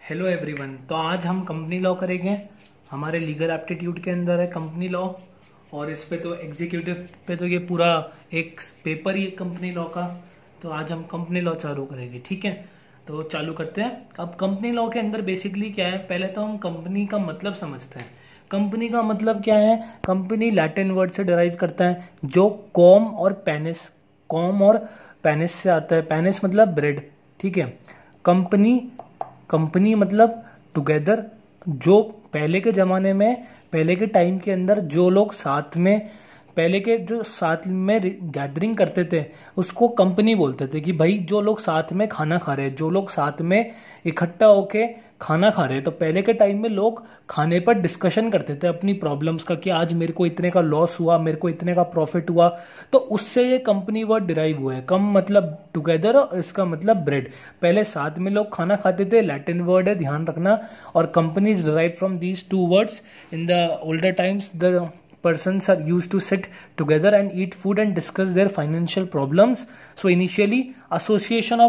Hello everyone. तो आज हम कंपनी लॉ करेंगे। हमारे लीगल एप्टीट्यूड के अंदर है कंपनी लॉ, और इस पे तो एग्जीक्यूटिव पे तो ये पूरा एक पेपर ही है कंपनी लॉ का। तो आज हम कंपनी लॉ चालू करेंगे, ठीक है। तो चालू करते हैं। अब कंपनी लॉ के अंदर बेसिकली क्या है, पहले तो हम कंपनी का मतलब समझते हैं। कंपनी का मतलब क्या है? कंपनी लैटिन वर्ड से डिराइव करता है, जो कॉम और पेनिस से आता है। पेनिस मतलब ब्रेड, ठीक है। कंपनी मतलब टुगेदर। जो पहले के ज़माने में, पहले के टाइम के अंदर जो लोग साथ में, पहले के जो साथ में गैदरिंग करते थे उसको कंपनी बोलते थे। कि भाई जो लोग साथ में खाना खा रहे हैं, जो लोग साथ में इकट्ठा होके खाना खा रहे हैं। तो पहले के टाइम में लोग खाने पर डिस्कशन करते थे अपनी प्रॉब्लम्स का, कि आज मेरे को इतने का लॉस हुआ, मेरे को इतने का प्रॉफिट हुआ। तो उससे ये कंपनी वर्ड डिराइव हुआ है। कम मतलब टुगेदर और इसका मतलब ब्रेड। पहले साथ में लोग खाना खाते थे, लैटिन वर्ड है, ध्यान रखना। और company is derive from these two words. In the older times the persons are used to sit together and eat food and discuss their financial problems. So initially association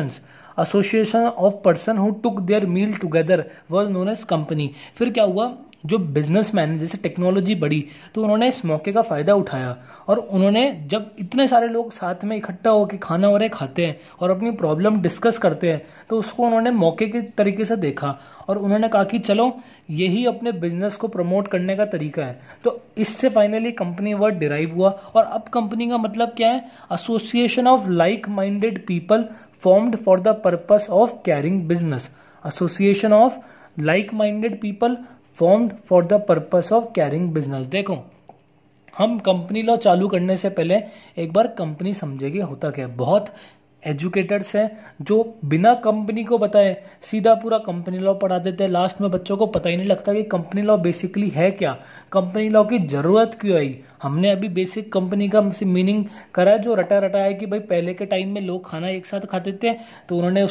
of person who took their meal together was known as company. फिर क्या हुआ, जो businessman, जैसे technology बढ़ी तो उन्होंने इस मौके का फ़ायदा उठाया, और उन्होंने जब इतने सारे लोग साथ में इकट्ठा होकर खाना और खाते हैं और अपनी प्रॉब्लम डिस्कस करते हैं, तो उसको उन्होंने मौके के तरीके से देखा और उन्होंने कहा कि चलो यही अपने बिजनेस को प्रमोट करने का तरीका है। तो इससे फाइनली कंपनी वर्ड डिराइव हुआ। और अब कंपनी का मतलब क्या है? Association of like minded people formed for the purpose of carrying business. Association of like minded people formed for the purpose of carrying business. देखो, हम कंपनी लॉ चालू करने से पहले एक बार कंपनी समझेंगे होता क्या है। बहुत एजुकेटर्स हैं जो बिना कंपनी को बताए सीधा पूरा कंपनी लॉ पढ़ा देते हैं। लास्ट में बच्चों को पता ही नहीं लगता कि कंपनी लॉ बेसिकली है क्या, कंपनी लॉ की ज़रूरत क्यों आई। हमने अभी बेसिक कंपनी का मीनिंग करा है, जो रटा रटा है कि भाई पहले के टाइम में लोग खाना एक साथ खाते थे, तो उन्होंने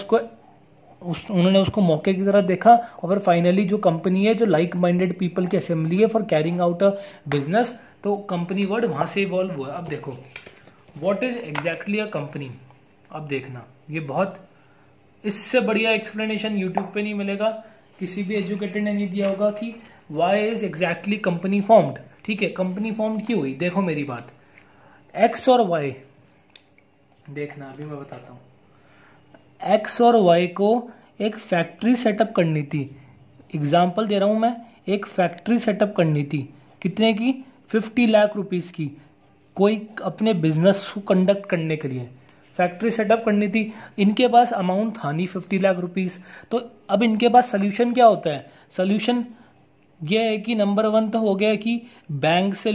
उसको मौके की तरह देखा। और फिर फाइनली जो कंपनी है, जो लाइक माइंडेड पीपल की असेंबली है for carrying out a business, तो कंपनी वर्ड वहाँ से इवॉल्व हुआ। अब देखो, what is exactly a company. अब देखना, ये बहुत, इससे बढ़िया एक्सप्लेनेशन यूट्यूब पे नहीं मिलेगा, किसी भी एजुकेटेड ने नहीं दिया होगा कि why is exactly company formed. ठीक है, कंपनी फॉर्म क्यों हुई? देखो मेरी बात, एक्स और वाई, देखना अभी मैं बताता हूँ। एक्स और वाई को एक फैक्ट्री सेटअप करनी थी। एग्जाम्पल दे रहा हूँ मैं, एक फैक्ट्री सेटअप करनी थी। कितने की? 50 लाख रुपीस की। कोई अपने बिजनेस को कंडक्ट करने के लिए फैक्ट्री सेटअप करनी थी। इनके पास अमाउंट था नहीं 50 लाख रुपीस। तो अब इनके पास सोल्यूशन क्या होता है? सोल्यूशन ये है कि नंबर 1 तो हो गया कि बैंक से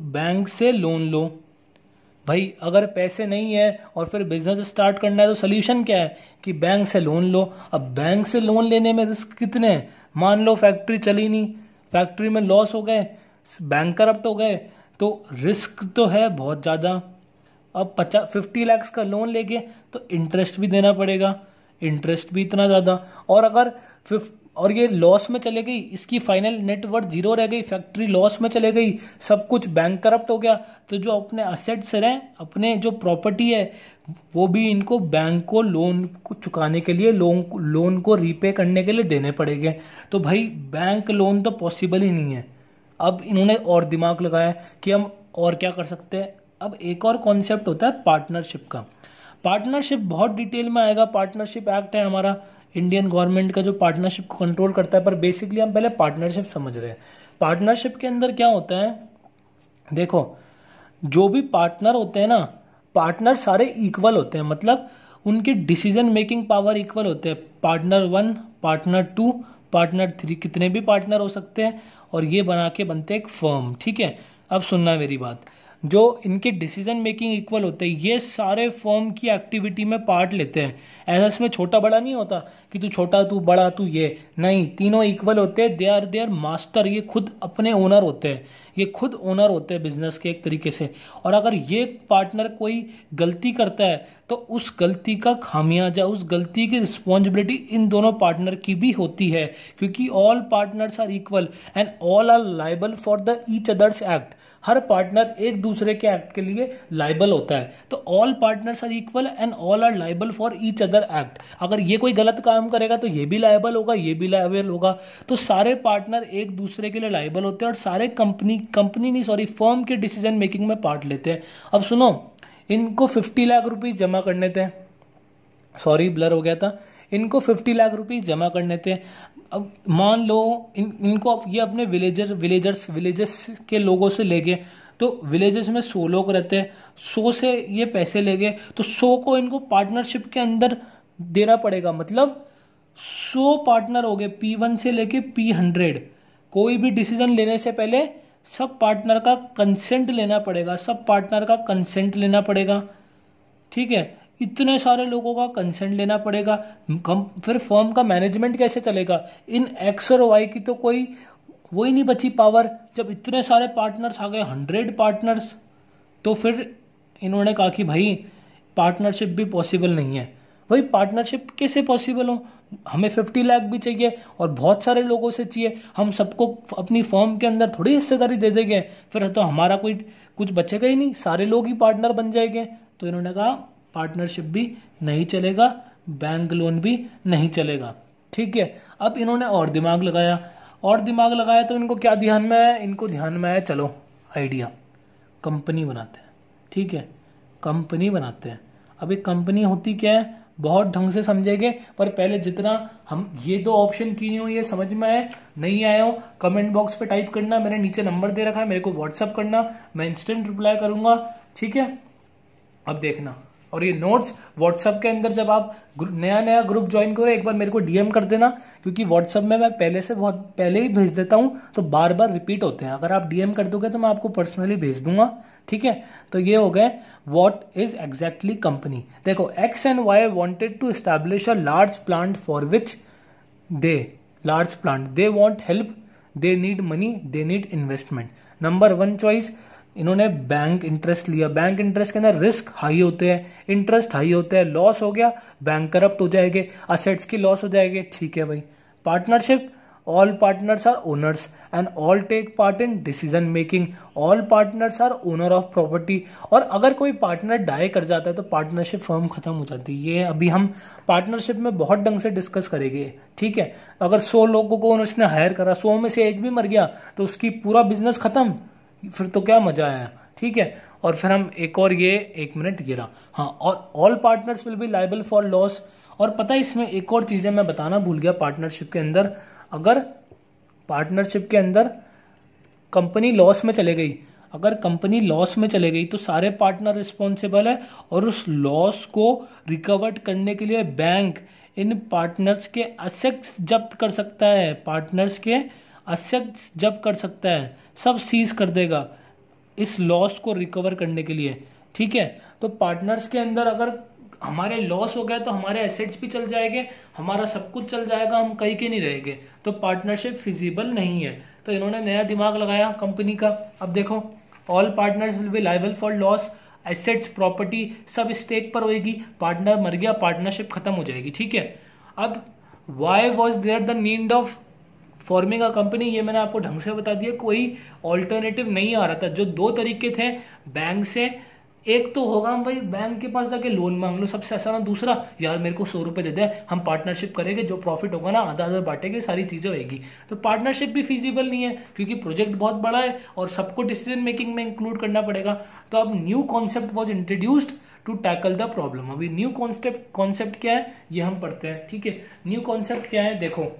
लोन लो। भाई अगर पैसे नहीं है और फिर बिजनेस स्टार्ट करना है, तो सोल्यूशन क्या है कि बैंक से लोन लो। अब बैंक से लोन लेने में रिस्क कितने हैं? मान लो फैक्ट्री चली नहीं, फैक्ट्री में लॉस हो गए, बैंक करप्ट हो गए, तो रिस्क तो है बहुत ज़्यादा। अब 50 लाख का लोन लेके तो इंटरेस्ट भी देना पड़ेगा, इंटरेस्ट भी इतना ज़्यादा। और अगर और ये लॉस में चले गई, इसकी फाइनल नेटवर्थ जीरो रह गई, फैक्ट्री लॉस में चले गई, सब कुछ बैंक करप्ट हो गया, तो जो अपने असेट्स रहे, अपने जो प्रॉपर्टी है, वो भी इनको बैंक को लोन को चुकाने के लिए, लोन को रीपे करने के लिए देने पड़ेंगे। तो भाई बैंक लोन तो पॉसिबल ही नहीं है। अब इन्होंने और दिमाग लगाया कि हम और क्या कर सकते हैं। अब एक और कॉन्सेप्ट होता है पार्टनरशिप का। पार्टनरशिप बहुत डिटेल में आएगा। पार्टनरशिप एक्ट है हमारा इंडियन गवर्नमेंट का, जो पार्टनरशिप को कंट्रोल करता है। पर बेसिकली हम पहले पार्टनरशिप समझ रहे हैं। पार्टनरशिप के अंदर क्या होता है? देखो, जो भी पार्टनर होते हैं ना, पार्टनर सारे इक्वल होते हैं, मतलब उनकी डिसीजन मेकिंग पावर इक्वल होते हैं। पार्टनर 1, पार्टनर 2, पार्टनर 3, कितने भी पार्टनर हो सकते हैं, और ये बना के बनते हैं एक फर्म। ठीक है, अब सुनना मेरी बात। जो इनके डिसीजन मेकिंग इक्वल होते हैं, ये सारे फर्म की एक्टिविटी में पार्ट लेते हैं। ऐसा इसमें छोटा बड़ा नहीं होता कि तू छोटा, तू बड़ा, तू ये नहीं, तीनों इक्वल होते हैं। दे आर मास्टर, ये खुद अपने ओनर होते हैं, ये खुद ओनर होते हैं बिजनेस के एक तरीके से। और अगर ये पार्टनर कोई गलती करता है, तो उस गलती का खामियाजा, उस गलती की रिस्पॉन्सिबिलिटी इन दोनों पार्टनर की भी होती है, क्योंकि all partners are equal and all are liable for the each others act. हर पार्टनर एक दूसरे के एक्ट के लिए लाइबल होता है। तो all partners are equal and all are liable for each other act. अगर ये कोई गलत काम करेगा तो ये भी लाइबल होगा, ये भी लाइबल होगा। तो सारे पार्टनर एक दूसरे के लिए लाइबल होते हैं और सारे फर्म के डिसीजन मेकिंग में पार्ट लेते हैं। अब सुनो, इनको 50 लाख रुपीज जमा करने थे, सॉरी ब्लर हो गया था, इनको 50 लाख रुपीज जमा करने थे। अब मान लो इनको ये अपने विलेजर्स के लोगों से ले गए, तो विलेजेस में 100 लोग रहते हैं, 100 से ये पैसे ले गए, तो 100 को इनको पार्टनरशिप के अंदर देना पड़ेगा। मतलब 100 पार्टनर हो गए, P1 से लेके P100। कोई भी डिसीजन लेने से पहले सब पार्टनर का कंसेंट लेना पड़ेगा, सब पार्टनर का कंसेंट लेना पड़ेगा, ठीक है। इतने सारे लोगों का कंसेंट लेना पड़ेगा। फिर फर्म का मैनेजमेंट कैसे चलेगा? इन एक्स और वाई की तो कोई वही नहीं बची पावर। जब इतने सारे पार्टनर्स आ गए, 100 पार्टनर्स, तो फिर इन्होंने कहा कि भाई पार्टनरशिप भी पॉसिबल नहीं है। भाई पार्टनरशिप कैसे पॉसिबल हो? हमें 50 लाख भी चाहिए और बहुत सारे लोगों से चाहिए, हम सबको अपनी फर्म के अंदर थोड़ी हिस्सेदारी दे देंगे, फिर तो हमारा कोई कुछ बचेगा ही नहीं, सारे लोग ही पार्टनर बन जाएंगे। तो इन्होंने कहा पार्टनरशिप भी नहीं चलेगा, बैंक लोन भी नहीं चलेगा, ठीक है। अब इन्होंने और दिमाग लगाया तो इनको क्या ध्यान में आया? इनको ध्यान में आया, चलो आइडिया, कंपनी बनाते हैं, ठीक है, कंपनी बनाते हैं। अब एक कंपनी होती क्या है बहुत ढंग से समझेंगे, पर पहले जितना हम ये 2 ऑप्शन की नहीं हो, ये समझ में आए नहीं आए हो, कमेंट बॉक्स पे टाइप करना, मेरे नीचे नंबर दे रखा है, मेरे को व्हाट्सअप करना, मैं इंस्टेंट रिप्लाई करूंगा, ठीक है। अब देखना, और ये नोट्स व्हाट्सअप के अंदर जब आप नया ग्रुप ज्वाइन करो, एक बार मेरे को डीएम कर देना, क्योंकि व्हाट्सअप में मैं बहुत पहले ही भेज देता हूँ, तो बार बार रिपीट होते हैं। अगर आप डीएम कर दोगे तो मैं आपको पर्सनली भेज दूंगा, ठीक है। तो ये हो गए व्हाट इज एग्जैक्टली कंपनी। देखो, X and Y wanted to establish a large plant for which they want help, they need money, they need investment. Number 1 choice, इन्होंने बैंक इंटरेस्ट लिया। बैंक इंटरेस्ट के अंदर रिस्क हाई होते हैं, interest high होते हैं, loss हो गया, बैंक करप्ट हो जाएंगे, असेट्स की लॉस हो जाएगी, ठीक है भाई। Partnership, all partners are owners and all take part in decision making, all partners are owner of property. और अगर कोई पार्टनर डाई कर जाता है तो पार्टनरशिप फर्म खत्म हो जाती है। ये अभी हम पार्टनरशिप में बहुत ढंग से डिस्कस करेंगे, ठीक है। अगर 100 लोगों को उसने हायर करा, 100 में से एक भी मर गया तो उसकी पूरा बिजनेस खत्म, फिर तो क्या मजा आया, ठीक है। और फिर हम एक और ये 1 मिनट गिरा, हाँ, और all partners will be liable for loss. और पता है इसमें एक और चीजें मैं बताना भूल गया, पार्टनरशिप के अंदर अगर पार्टनरशिप के अंदर कंपनी लॉस में चले गई, अगर कंपनी लॉस में चले गई तो सारे पार्टनर रिस्पॉन्सिबल है, और उस लॉस को रिकवर करने के लिए बैंक इन पार्टनर्स के असेट्स जब्त कर सकता है, पार्टनर्स के असेट्स जब्त कर सकता है, सब सीज कर देगा इस लॉस को रिकवर करने के लिए, ठीक है। तो पार्टनर्स के अंदर अगर हमारे लॉस हो गया तो हमारे एसेट्स भी चल जाएंगे, हमारा सब कुछ चल जाएगा, हम कहीं के नहीं रहेंगे, तो पार्टनरशिप फिजिबल नहीं है। तो इन्होंने नया दिमाग लगाया कंपनी का। अब देखो, all partners will be liable for loss, assets property सब स्टेक पर होएगी, पार्टनर मर गया, पार्टनरशिप खत्म हो जाएगी, ठीक है। अब why was there the need of forming a company, ये मैंने आपको ढंग से बता दिया, कोई ऑल्टरनेटिव नहीं आ रहा था। जो 2 तरीके थे बैंक से, एक तो होगा हम भाई बैंक के पास जाके लोन मांग लो, सबसे आसान। दूसरा, यार मेरे को 100 रुपए दे दे, हम पार्टनरशिप करेंगे, जो प्रॉफिट होगा ना आधा आधा बांटेंगे, सारी चीजें होगी। तो पार्टनरशिप भी फिजिबल नहीं है, क्योंकि प्रोजेक्ट बहुत बड़ा है और सबको डिसीजन मेकिंग में इंक्लूड करना पड़ेगा। तो अब new concept was introduced to tackle the problem. अभी न्यू कॉन्सेप्ट क्या है ये हम पढ़ते हैं, ठीक है। न्यू कॉन्सेप्ट क्या है, देखो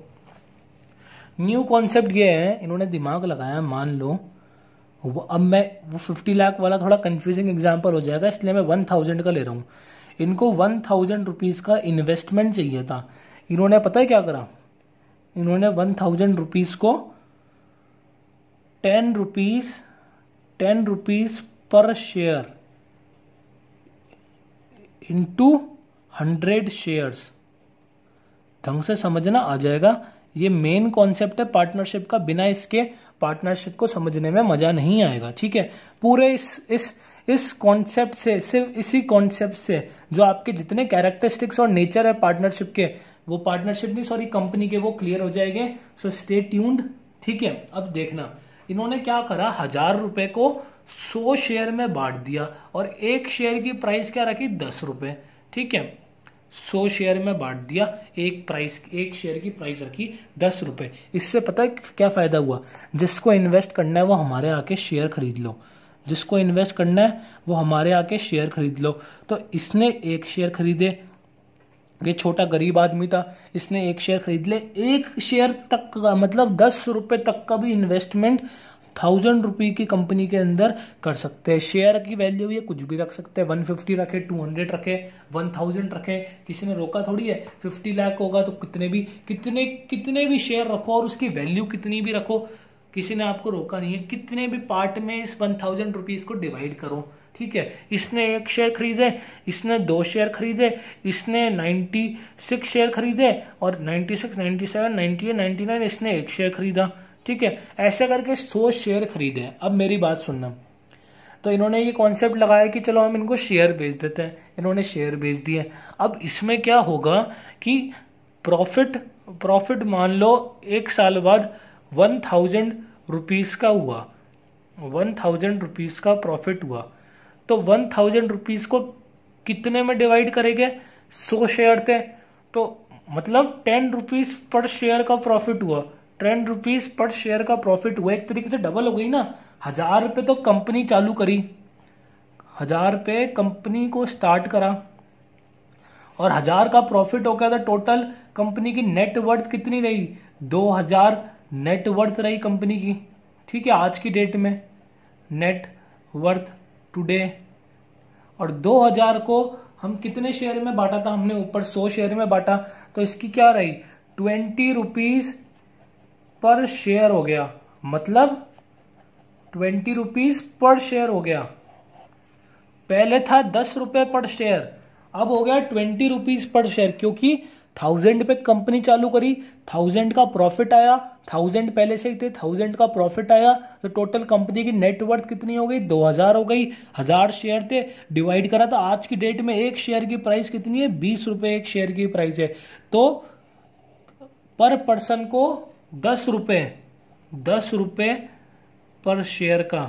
न्यू कॉन्सेप्ट ये है, इन्होंने दिमाग लगाया, मान लो अब मैं वो 50 लाख वाला थोड़ा कंफ्यूजिंग एग्जांपल हो जाएगा, इसलिए मैं 1000 का ले रहा हूँ। इनको 1000 रुपीज़ का इन्वेस्टमेंट चाहिए था। इन्होंने पता है क्या करा, इन्होंने 1000 रुपीज़ को 10 रुपीज़ पर शेयर इंटू 100 शेयर्स, ढंग से समझना आ जाएगा। ये मेन कॉन्सेप्ट है पार्टनरशिप का, बिना इसके पार्टनरशिप को समझने में मजा नहीं आएगा, ठीक है। पूरे इस कॉन्सेप्ट से, सिर्फ इसी कॉन्सेप्ट से जो आपके जितने कैरेक्टरिस्टिक्स और नेचर है पार्टनरशिप के, वो पार्टनरशिप नहीं सॉरी कंपनी के, वो क्लियर हो जाएंगे। सो स्टे ट्यून्ड, ठीक है। अब देखना, इन्होंने क्या करा, 1000 रुपए को 100 शेयर में बांट दिया और एक शेयर की प्राइस क्या रखी, 10 रुपए। ठीक है, 100 शेयर में बांट दिया, एक शेयर की प्राइस रखी 10 रुपए। इससे पता है क्या फायदा हुआ, जिसको इन्वेस्ट करना है वो हमारे आके शेयर खरीद लो, जिसको इन्वेस्ट करना है वो हमारे आके शेयर खरीद लो। तो इसने एक शेयर खरीदे, ये छोटा गरीब आदमी था, इसने एक शेयर खरीद ले, एक शेयर तक का मतलब 10 रुपए तक का भी इन्वेस्टमेंट 1000 रुपये की कंपनी के अंदर कर सकते हैं। शेयर की वैल्यू ये कुछ भी रख सकते हैं, 150 रखे, 200 रखे, 1000 रखे, किसी ने रोका थोड़ी है। 50 लाख होगा तो कितने भी शेयर रखो और उसकी वैल्यू कितनी भी रखो, किसी ने आपको रोका नहीं है। कितने भी पार्ट में इस 1000 रुपीज को डिवाइड करो। ठीक है, इसने एक शेयर खरीदे, इसने 2 शेयर खरीदे, इसने 96 शेयर खरीदे और 96, 97, 98, 99 इसने एक शेयर खरीदा। ठीक है, ऐसे करके 100 शेयर खरीदे। अब मेरी बात सुनना, तो इन्होंने ये कॉन्सेप्ट लगाया कि चलो हम इनको शेयर बेच देते हैं, इन्होंने शेयर बेच दिए। अब इसमें क्या होगा कि प्रॉफिट मान लो 1 साल बाद 1000 रुपीज का हुआ, 1000 रुपीज का प्रॉफिट हुआ। तो 1000 रुपीज को कितने में डिवाइड करेंगे, 100 शेयर थे तो मतलब 10 रुपीज पर शेयर का प्रॉफिट हुआ, 10 रुपीज पर शेयर का प्रॉफिट हुआ। एक तरीके से डबल हो गई ना। 1000 रुपये तो कंपनी चालू करी, 1000 रुपये कंपनी को स्टार्ट करा और 1000 का प्रॉफिट हो गया था। टोटल कंपनी की नेट वर्थ कितनी रही, 2000 नेट वर्थ रही कंपनी की। ठीक है, आज की डेट में नेट वर्थ टुडे। और 2000 को हम कितने शेयर में बांटा था, हमने ऊपर 100 शेयर में बांटा, तो इसकी क्या रही, 20 रुपीज पर शेयर हो गया, मतलब 20 रुपीज पर शेयर हो गया। पहले था 10 रुपए पर शेयर, अब हो गया 20 रुपीज पर शेयर, क्योंकि 1000 पे कंपनी चालू करी, 1000 का प्रॉफिट आया, 1000 पहले से ही थे, 1000 का प्रॉफिट आया, तो टोटल कंपनी की नेट वर्थ कितनी हो गई, 2000 हो गई। 1000 शेयर थे, डिवाइड करा, तो आज की डेट में एक शेयर की प्राइस कितनी है, 20 रुपए एक शेयर की प्राइस है। तो पर पर्सन को 10 रुपए पर शेयर का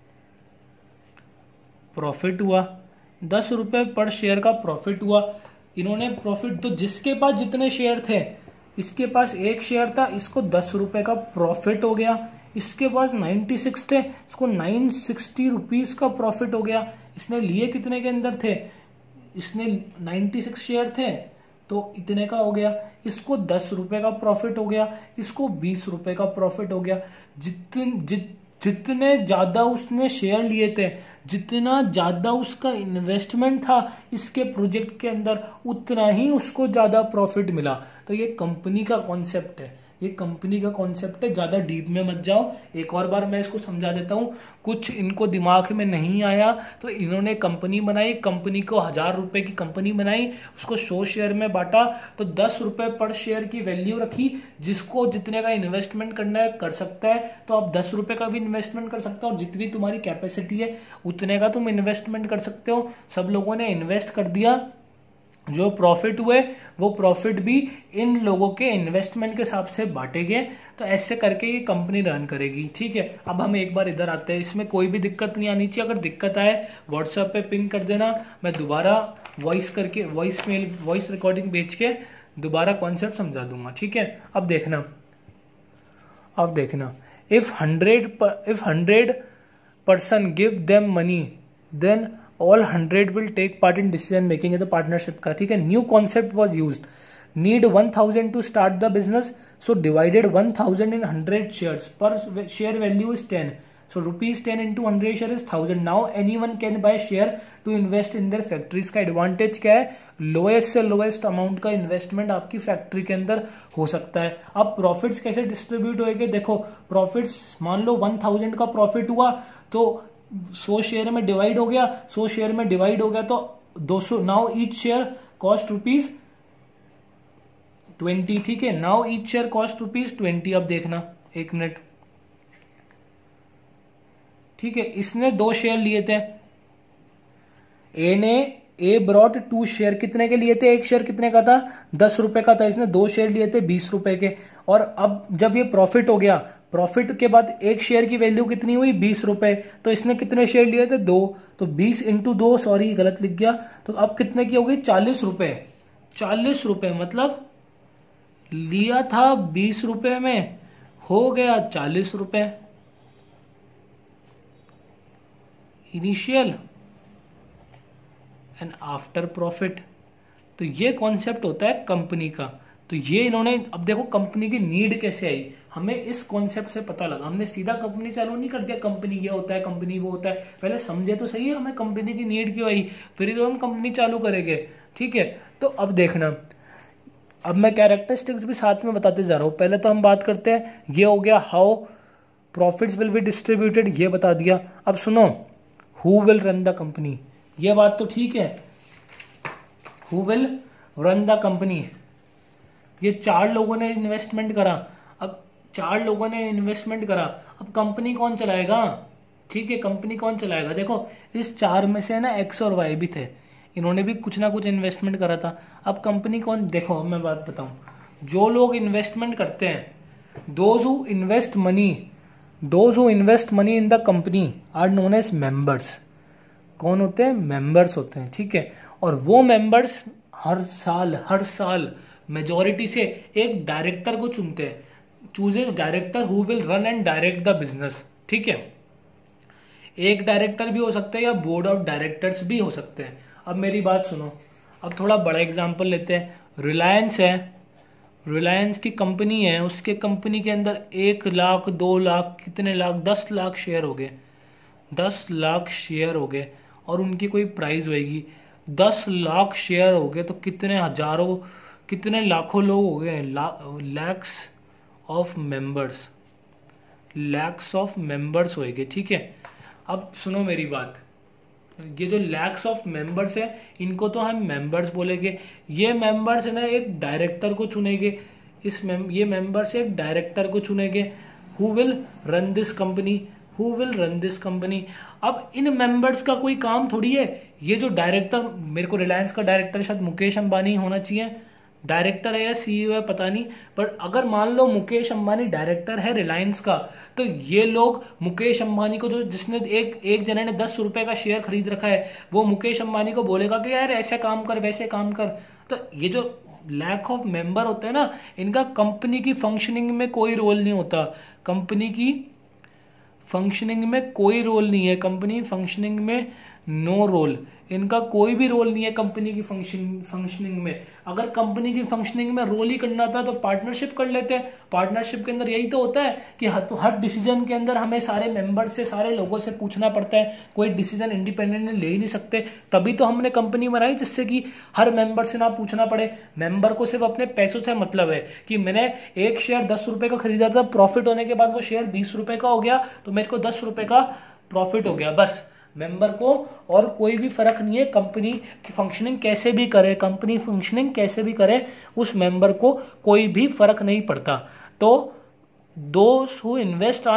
प्रॉफिट हुआ, 10 रुपए पर शेयर का प्रॉफिट हुआ। इन्होंने प्रॉफिट, तो जिसके पास जितने शेयर थे, इसके पास एक शेयर था, इसको 10 रुपए का प्रॉफिट हो गया। इसके पास 96 थे, इसको 960 रुपीज का प्रॉफिट हो गया। इसने लिए कितने के अंदर थे, इसने 96 शेयर थे तो इतने का हो गया, इसको 10 रुपए का प्रॉफिट हो गया, इसको 20 रुपए का प्रॉफिट हो गया। जितने ज्यादा उसने शेयर लिए थे, जितना ज्यादा उसका इन्वेस्टमेंट था इसके प्रोजेक्ट के अंदर, उतना ही उसको ज्यादा प्रॉफिट मिला। तो ये कंपनी का कॉन्सेप्ट है, ये कंपनी का कॉन्सेप्ट है। ज्यादा डीप में मत जाओ, एक और बार मैं इसको समझा देता हूँ। कुछ इनको दिमाग में नहीं आया तो इन्होंने कंपनी बनाई, कंपनी को 1000 रुपए की कंपनी बनाई, उसको 100 शेयर में बांटा, तो 10 रुपए पर शेयर की वैल्यू रखी। जिसको जितने का इन्वेस्टमेंट करना है कर सकता है, तो आप 10 रुपए का भी इन्वेस्टमेंट कर सकते हो और जितनी तुम्हारी कैपेसिटी है उतने का तुम इन्वेस्टमेंट कर सकते हो। सब लोगों ने इन्वेस्ट कर दिया, जो प्रॉफिट हुए वो प्रॉफिट भी इन लोगों के इन्वेस्टमेंट के हिसाब से बांटेंगे। तो ऐसे करके ये कंपनी रन करेगी। ठीक है, अब हम एक बार इधर आते हैं। इसमें कोई भी दिक्कत नहीं आनी चाहिए, अगर दिक्कत आए व्हाट्सएप पे पिंग कर देना, मैं दोबारा वॉइस रिकॉर्डिंग भेज के दोबारा कॉन्सेप्ट समझा दूंगा। ठीक है, अब देखना if 100% give them money then all 100 will take part in decision making। है तो पार्टनरशिप का। ठीक है, new concept was used, need 1000 to start the business, so divided 1000 in 100 shares, per share value is 10, so rupees 10 into 100 share is 1000। now anyone can buy share to invest in their factory। इसका advantage क्या है, lowest से lowest amount का investment आपकी factory के अंदर हो सकता है। अब प्रॉफिट्स कैसे डिस्ट्रीब्यूट होएंगे, देखो प्रॉफिट्स मान लो 1000 का प्रॉफिट हुआ तो 100 शेयर में डिवाइड हो गया, 100 शेयर में डिवाइड हो गया तो 200। Now each share cost rupees 20। ठीक है, now each share cost rupees 20। अब देखना एक मिनट। ठीक है, इसने 2 शेयर लिए थे, ए ने ए ब्रॉट 2 शेयर, कितने के लिए थे? एक शेयर कितने का था? 10 रुपए का था, इसने 2 शेयर लिए थे 20 रुपए के। और अब जब ये प्रॉफिट हो गया, प्रॉफिट के बाद एक शेयर की वैल्यू कितनी हुई? 20 रुपए। तो इसने कितने शेयर लिए थे? 2। तो 20 इंटू 2, सॉरी गलत लिख गया, तो अब कितने की हो गई? 40 रुपए। 40 रुपए मतलब लिया था 20 रुपए में, हो गया 40 रुपए इनिशियल एंड आफ्टर प्रॉफिट। तो ये कॉन्सेप्ट होता है कंपनी का। तो ये इन्होंने, अब देखो कंपनी की नीड कैसे आई, हमें इस कॉन्सेप्ट से पता लगा। हमने सीधा कंपनी चालू नहीं कर दिया, कंपनी ये होता है, कंपनी वो होता है। पहले समझे तो सही है हमें कंपनी की नीड क्यों आई, फिर तो हम कंपनी चालू करेंगे। ठीक है, तो अब देखना, अब मैं कैरेक्टरिस्टिक्स भी साथ में बताते जा रहा हूं। पहले तो हम बात करते हैं, ये हो गया how profits will be distributed, ये बता दिया। अब सुनो, who will run the company, ये बात तो ठीक है, who will run the company. ये 4 लोगों ने इन्वेस्टमेंट करा, अब 4 लोगों ने इन्वेस्टमेंट करा, अब कंपनी कौन चलाएगा? ठीक है, कंपनी कौन चलाएगा? देखो इस 4 में से ना एक्स और वाई भी थे, इन्होंने भी कुछ ना कुछ इन्वेस्टमेंट करा था। अब कंपनी कौन? देखो मैं बात बताऊं, जो लोग इन्वेस्टमेंट करते हैं, those who invest money in the company are known as members. कौन होते हैं? मेंबर्स होते हैं। ठीक है, और वो मेंबर्स हर साल मेजॉरिटी से एक डायरेक्टर को चुनते हैं, chooses director who will run and direct the business. ठीक है, एक डायरेक्टर भी हो सकते हैं या बोर्ड ऑफ डायरेक्टर्स भी हो सकते हैं। अब मेरी बात सुनो, अब थोड़ा बड़ा एग्जांपल लेते हैं। रिलायंस है, रिलायंस की कंपनी है, उसके कंपनी के अंदर 1 लाख 2 लाख कितने लाख 10 लाख शेयर हो गए, 10 लाख शेयर हो गए, और उनकी कोई प्राइस होगी 10 लाख शेयर हो गए, तो कितने हजारों कितने लाखों लोग हो गए, लैक्स ऑफ मेंबर्स हो गए। ठीक है, अब सुनो मेरी बात, ये जो लैक्स ऑफ मेंबर्स है, इनको तो हम मेंबर्स बोलेंगे। ये मेंबर्स है ना एक डायरेक्टर को चुनेंगे, ये मेंबर्स एक डायरेक्टर को चुनेंगे, who will run this company. अब इन मेंबर्स का कोई काम थोड़ी है, ये जो डायरेक्टर, मेरे को रिलायंस का डायरेक्टर शायद मुकेश अंबानी होना चाहिए, डायरेक्टर है या सीईओ है पता नहीं, पर अगर मान लो मुकेश अंबानी डायरेक्टर है रिलायंस का, तो ये लोग मुकेश अंबानी को, जो जिसने एक जने ने 10 रुपए का शेयर खरीद रखा है, वो मुकेश अंबानी को बोलेगा कि यार ऐसे काम कर वैसे काम कर। तो ये जो लैक ऑफ मेंबर होते हैं ना, इनका कंपनी की फंक्शनिंग में कोई रोल नहीं होता, कंपनी की फंक्शनिंग में कोई रोल नहीं है, कंपनी फंक्शनिंग में नो रोल, इनका कोई भी रोल नहीं है कंपनी की फंक्शनिंग में। अगर कंपनी की फंक्शनिंग में रोल ही करना था तो पार्टनरशिप कर लेते हैं। पार्टनरशिप के अंदर यही तो होता है कि हर डिसीजन के अंदर हमें सारे मेंबर से, सारे लोगों से पूछना पड़ता है, कोई डिसीजन इंडिपेंडेंटली ले ही नहीं सकते। तभी तो हमने कंपनी बनाई, जिससे कि हर मेंबर से ना पूछना पड़े। मेंबर को सिर्फ अपने पैसों से मतलब है कि मैंने एक शेयर 10 रुपए का खरीदा था, प्रॉफिट होने के बाद वो शेयर 20 रुपए का हो गया, तो मेरे को 10 रुपए का प्रॉफिट हो गया, बस। मेंबर को और कोई भी फर्क नहीं है, कंपनी की फंक्शनिंग कैसे भी करे, उस मेंबर को कोई भी फर्क नहीं पड़ता। तो those who invest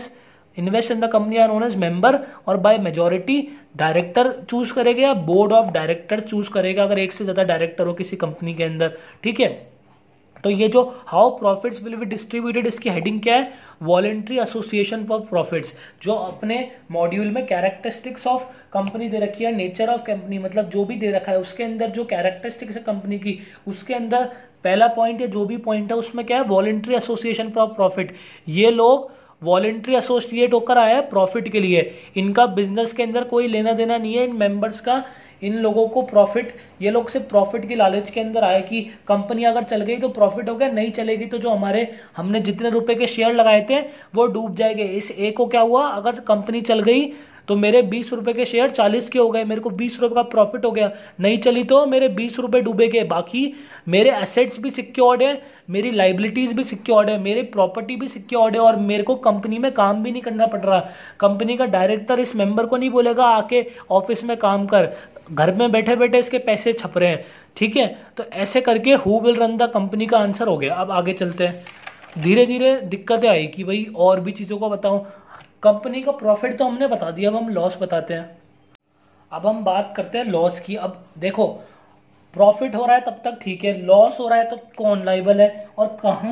in the company are known as member, और बाय मेजॉरिटी डायरेक्टर चूज करेगा या बोर्ड ऑफ डायरेक्टर चूज करेगा, अगर एक से ज्यादा डायरेक्टर हो किसी कंपनी के अंदर। ठीक है, तो ये जो how profits will be distributed, इसकी हेडिंग क्या है? Voluntary association for profits. जो अपने मॉड्यूल में कैरेक्टरिस्टिक्स ऑफ कंपनी दे रखी है, नेचर ऑफ कंपनी, मतलब जो भी दे रखा है उसके अंदर जो कैरेक्टरिस्टिक्स है कंपनी की, उसके अंदर पहला पॉइंट है, जो भी पॉइंट है उसमें क्या है? Voluntary association for profit. ये लोग वॉलेंट्री एसोसिएट होकर आया है प्रॉफिट के लिए, इनका बिजनेस के अंदर कोई लेना देना नहीं है इन मेंबर्स का। इन लोगों को प्रॉफिट, ये लोग सिर्फ प्रॉफिट की लालच के अंदर आए कि कंपनी अगर चल गई तो प्रॉफिट हो गया, नहीं चलेगी तो जो हमने जितने रुपए के शेयर लगाए थे वो डूब जाएंगे। इस एक को क्या हुआ, अगर कंपनी चल गई तो मेरे 20 रुपए के शेयर 40 के हो गए, मेरे को 20 रुपए का प्रॉफिट हो गया। नहीं चली तो मेरे 20 रुपए डूबेंगे, बाकी मेरे एसेट्स भी सिक्योर्ड है, मेरी लाइबिलिटीज भी सिक्योर्ड है, मेरी प्रॉपर्टी भी सिक्योर्ड है, और मेरे को कंपनी में काम भी नहीं करना पड़ रहा। कंपनी का डायरेक्टर इस मेंबर को नहीं बोलेगा आके ऑफिस में काम कर, घर में बैठे बैठे इसके पैसे छप रहे हैं। ठीक है, तो ऐसे करके who will run the company का आंसर हो गया। अब आगे चलते हैं। धीरे धीरे दिक्कतें आई कि भाई और भी चीज़ों को बताऊं। कंपनी का प्रॉफिट तो हमने बता दिया, अब हम लॉस बताते हैं। अब हम बात करते हैं लॉस की। अब देखो, प्रॉफिट हो रहा है तब तक ठीक है, लॉस हो रहा है तो कौन लाइबल है और कहाँ,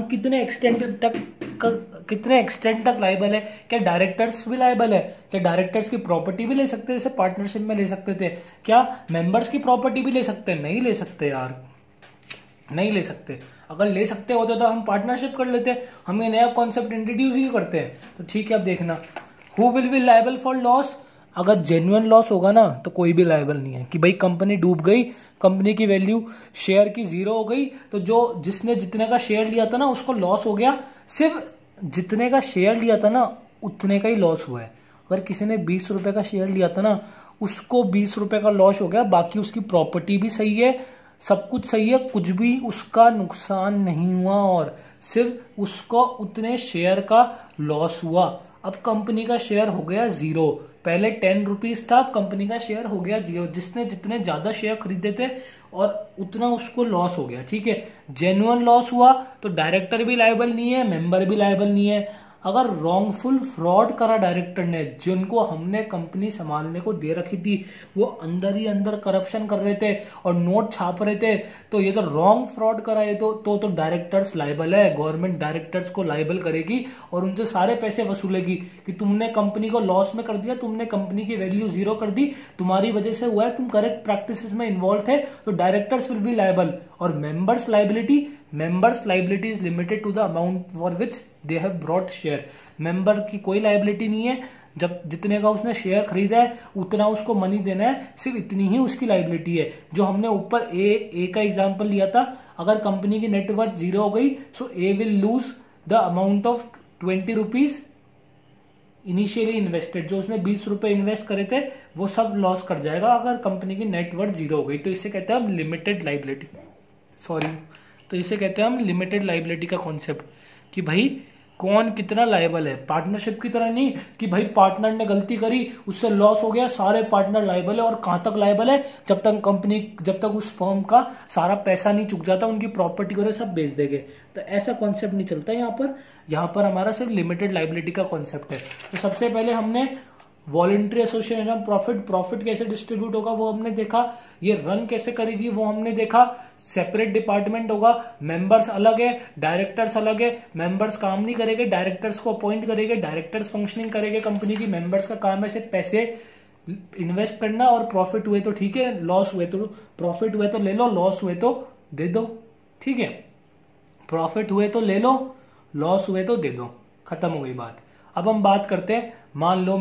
कितने एक्सटेंड तक लाइबल है? क्या डायरेक्टर्स भी लाइबल है? क्या डायरेक्टर्स की प्रॉपर्टी भी ले सकते हैं जैसे पार्टनरशिप में ले सकते थे? क्या मेंबर्स की प्रॉपर्टी भी ले सकते हैं? नहीं ले सकते यार, नहीं ले सकते। अगर ले सकते होते तो हम पार्टनरशिप कर लेते, हम ये नया कॉन्सेप्ट इंट्रोड्यूस ही करते हैं। तो ठीक है, अब देखना, who will be liable for loss? अगर जेन्युइन लॉस होगा ना तो कोई भी लाइबल नहीं है कि भाई कंपनी डूब गई, कंपनी की वैल्यू शेयर की 0 हो गई, तो जो जिसने जितने का शेयर लिया था ना उसको लॉस हो गया, सिर्फ जितने का शेयर लिया था ना उतने का ही लॉस हुआ है। अगर किसी ने 20 रुपए का शेयर लिया था ना, उसको 20 रुपए का लॉस हो गया, बाकी उसकी प्रॉपर्टी भी सही है, सब कुछ सही है, कुछ भी उसका नुकसान नहीं हुआ और सिर्फ उसको उतने शेयर का लॉस हुआ। अब कंपनी का शेयर हो गया 0, पहले 10 रुपीज था, अब कंपनी का शेयर हो गया 0। जिसने जितने ज्यादा शेयर खरीदे थे और उतना उसको लॉस हो गया, ठीक है। जेन्युइन लॉस हुआ तो डायरेक्टर भी लायबल नहीं है, मेंबर भी लायबल नहीं है। अगर रॉन्गफुल फ्रॉड करा डायरेक्टर ने, जिनको हमने कंपनी संभालने को दे रखी थी, वो अंदर ही अंदर करप्शन कर रहे थे और नोट छाप रहे थे, तो ये तो रॉन्ग फ्रॉड करा है, तो डायरेक्टर्स लायबल है। गवर्नमेंट डायरेक्टर्स को लायबल करेगी और उनसे सारे पैसे वसूलेगी कि तुमने कंपनी को लॉस में कर दिया, तुमने कंपनी की वैल्यू 0 कर दी, तुम्हारी वजह से हुआ है, तुम करेक्ट प्रैक्टिसेस में इन्वॉल्व थे, तो डायरेक्टर्स विल बी लायबल। और members liability is limited to the amount for which they have brought share. Member की कोई लाइबिलिटी नहीं है, जब जितने का उसने शेयर खरीदा है उतना उसको मनी देना है, सिर्फ इतनी ही उसकी लाइबिलिटी है। जो हमने ऊपर ए का एग्जांपल लिया था, अगर कंपनी की नेटवर्थ 0 हो गई, so A will lose the amount of 20 rupees initially invested. जो उसने 20 रुपए इन्वेस्ट करे थे वो सब लॉस कर जाएगा अगर कंपनी की नेटवर्थ 0 हो गई। तो इसे कहते हैं हम लिमिटेड लाइबिलिटी, तो इसे कहते हैं हम लिमिटेड लाइबिलिटी का कॉन्सेप्ट, कि भाई कौन कितना लायबल है। पार्टनरशिप की तरह नहीं कि भाई पार्टनर ने गलती करी, उससे लॉस हो गया, सारे पार्टनर लायबल है। और कहां तक लायबल है? जब तक उस फर्म का सारा पैसा नहीं चुक जाता, उनकी प्रॉपर्टी वगैरह सब बेच देंगे। तो ऐसा कॉन्सेप्ट नहीं चलता यहाँ पर हमारा सिर्फ लिमिटेड लाइबिलिटी का कॉन्सेप्ट है। तो सबसे पहले हमने वॉलेंट्री एसोसिएशन प्रॉफिट कैसे डिस्ट्रीब्यूट होगा वो हमने देखा, ये रन कैसे करेगी वो हमने देखा। सेपरेट डिपार्टमेंट होगा, मेंबर्स अलग है, डायरेक्टर्स अलग है। मेंबर्स काम नहीं करेंगे, डायरेक्टर्स को अपॉइंट करेंगे, डायरेक्टर्स फंक्शनिंग करेंगे कंपनी की। मेंबर्स का काम है सिर्फ पैसे इन्वेस्ट करना, और प्रॉफिट हुए तो ठीक है, लॉस हुए तो प्रॉफिट हुए तो ले लो, लॉस हुए तो दे दो, ठीक है। प्रॉफिट हुए तो ले लो, लॉस हुए तो दे दो, खत्म हो गई बात। अब हम बात करते हैं, मान लो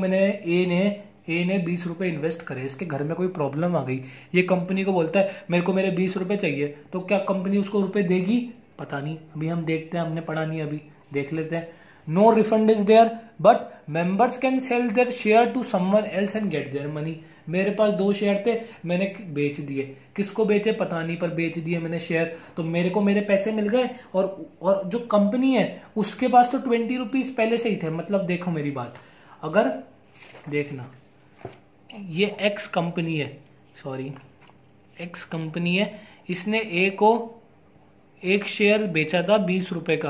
ए ने 20 रुपए इन्वेस्ट करे, इसके घर में कोई प्रॉब्लम आ गई, ये कंपनी को बोलता है मेरे को मेरे 20 रुपए चाहिए, तो क्या कंपनी उसको रुपए देगी? पता नहीं, अभी हम देखते हैं, हमने पढ़ा नहीं, अभी देख लेते हैं। No refund is there, but members can sell their share to someone else and get their money. मेरे पास 2 शेयर थे, मैंने बेच दिए, किसको बेचे पता नहीं, पर बेच दिए मैंने शेयर, तो मेरे को मेरे पैसे मिल गए। और जो कंपनी है उसके पास तो 20 रुपीज पहले से ही थे। मतलब देखो मेरी बात, अगर देखना, ये एक्स कंपनी है, इसने ए को एक शेयर बेचा था 20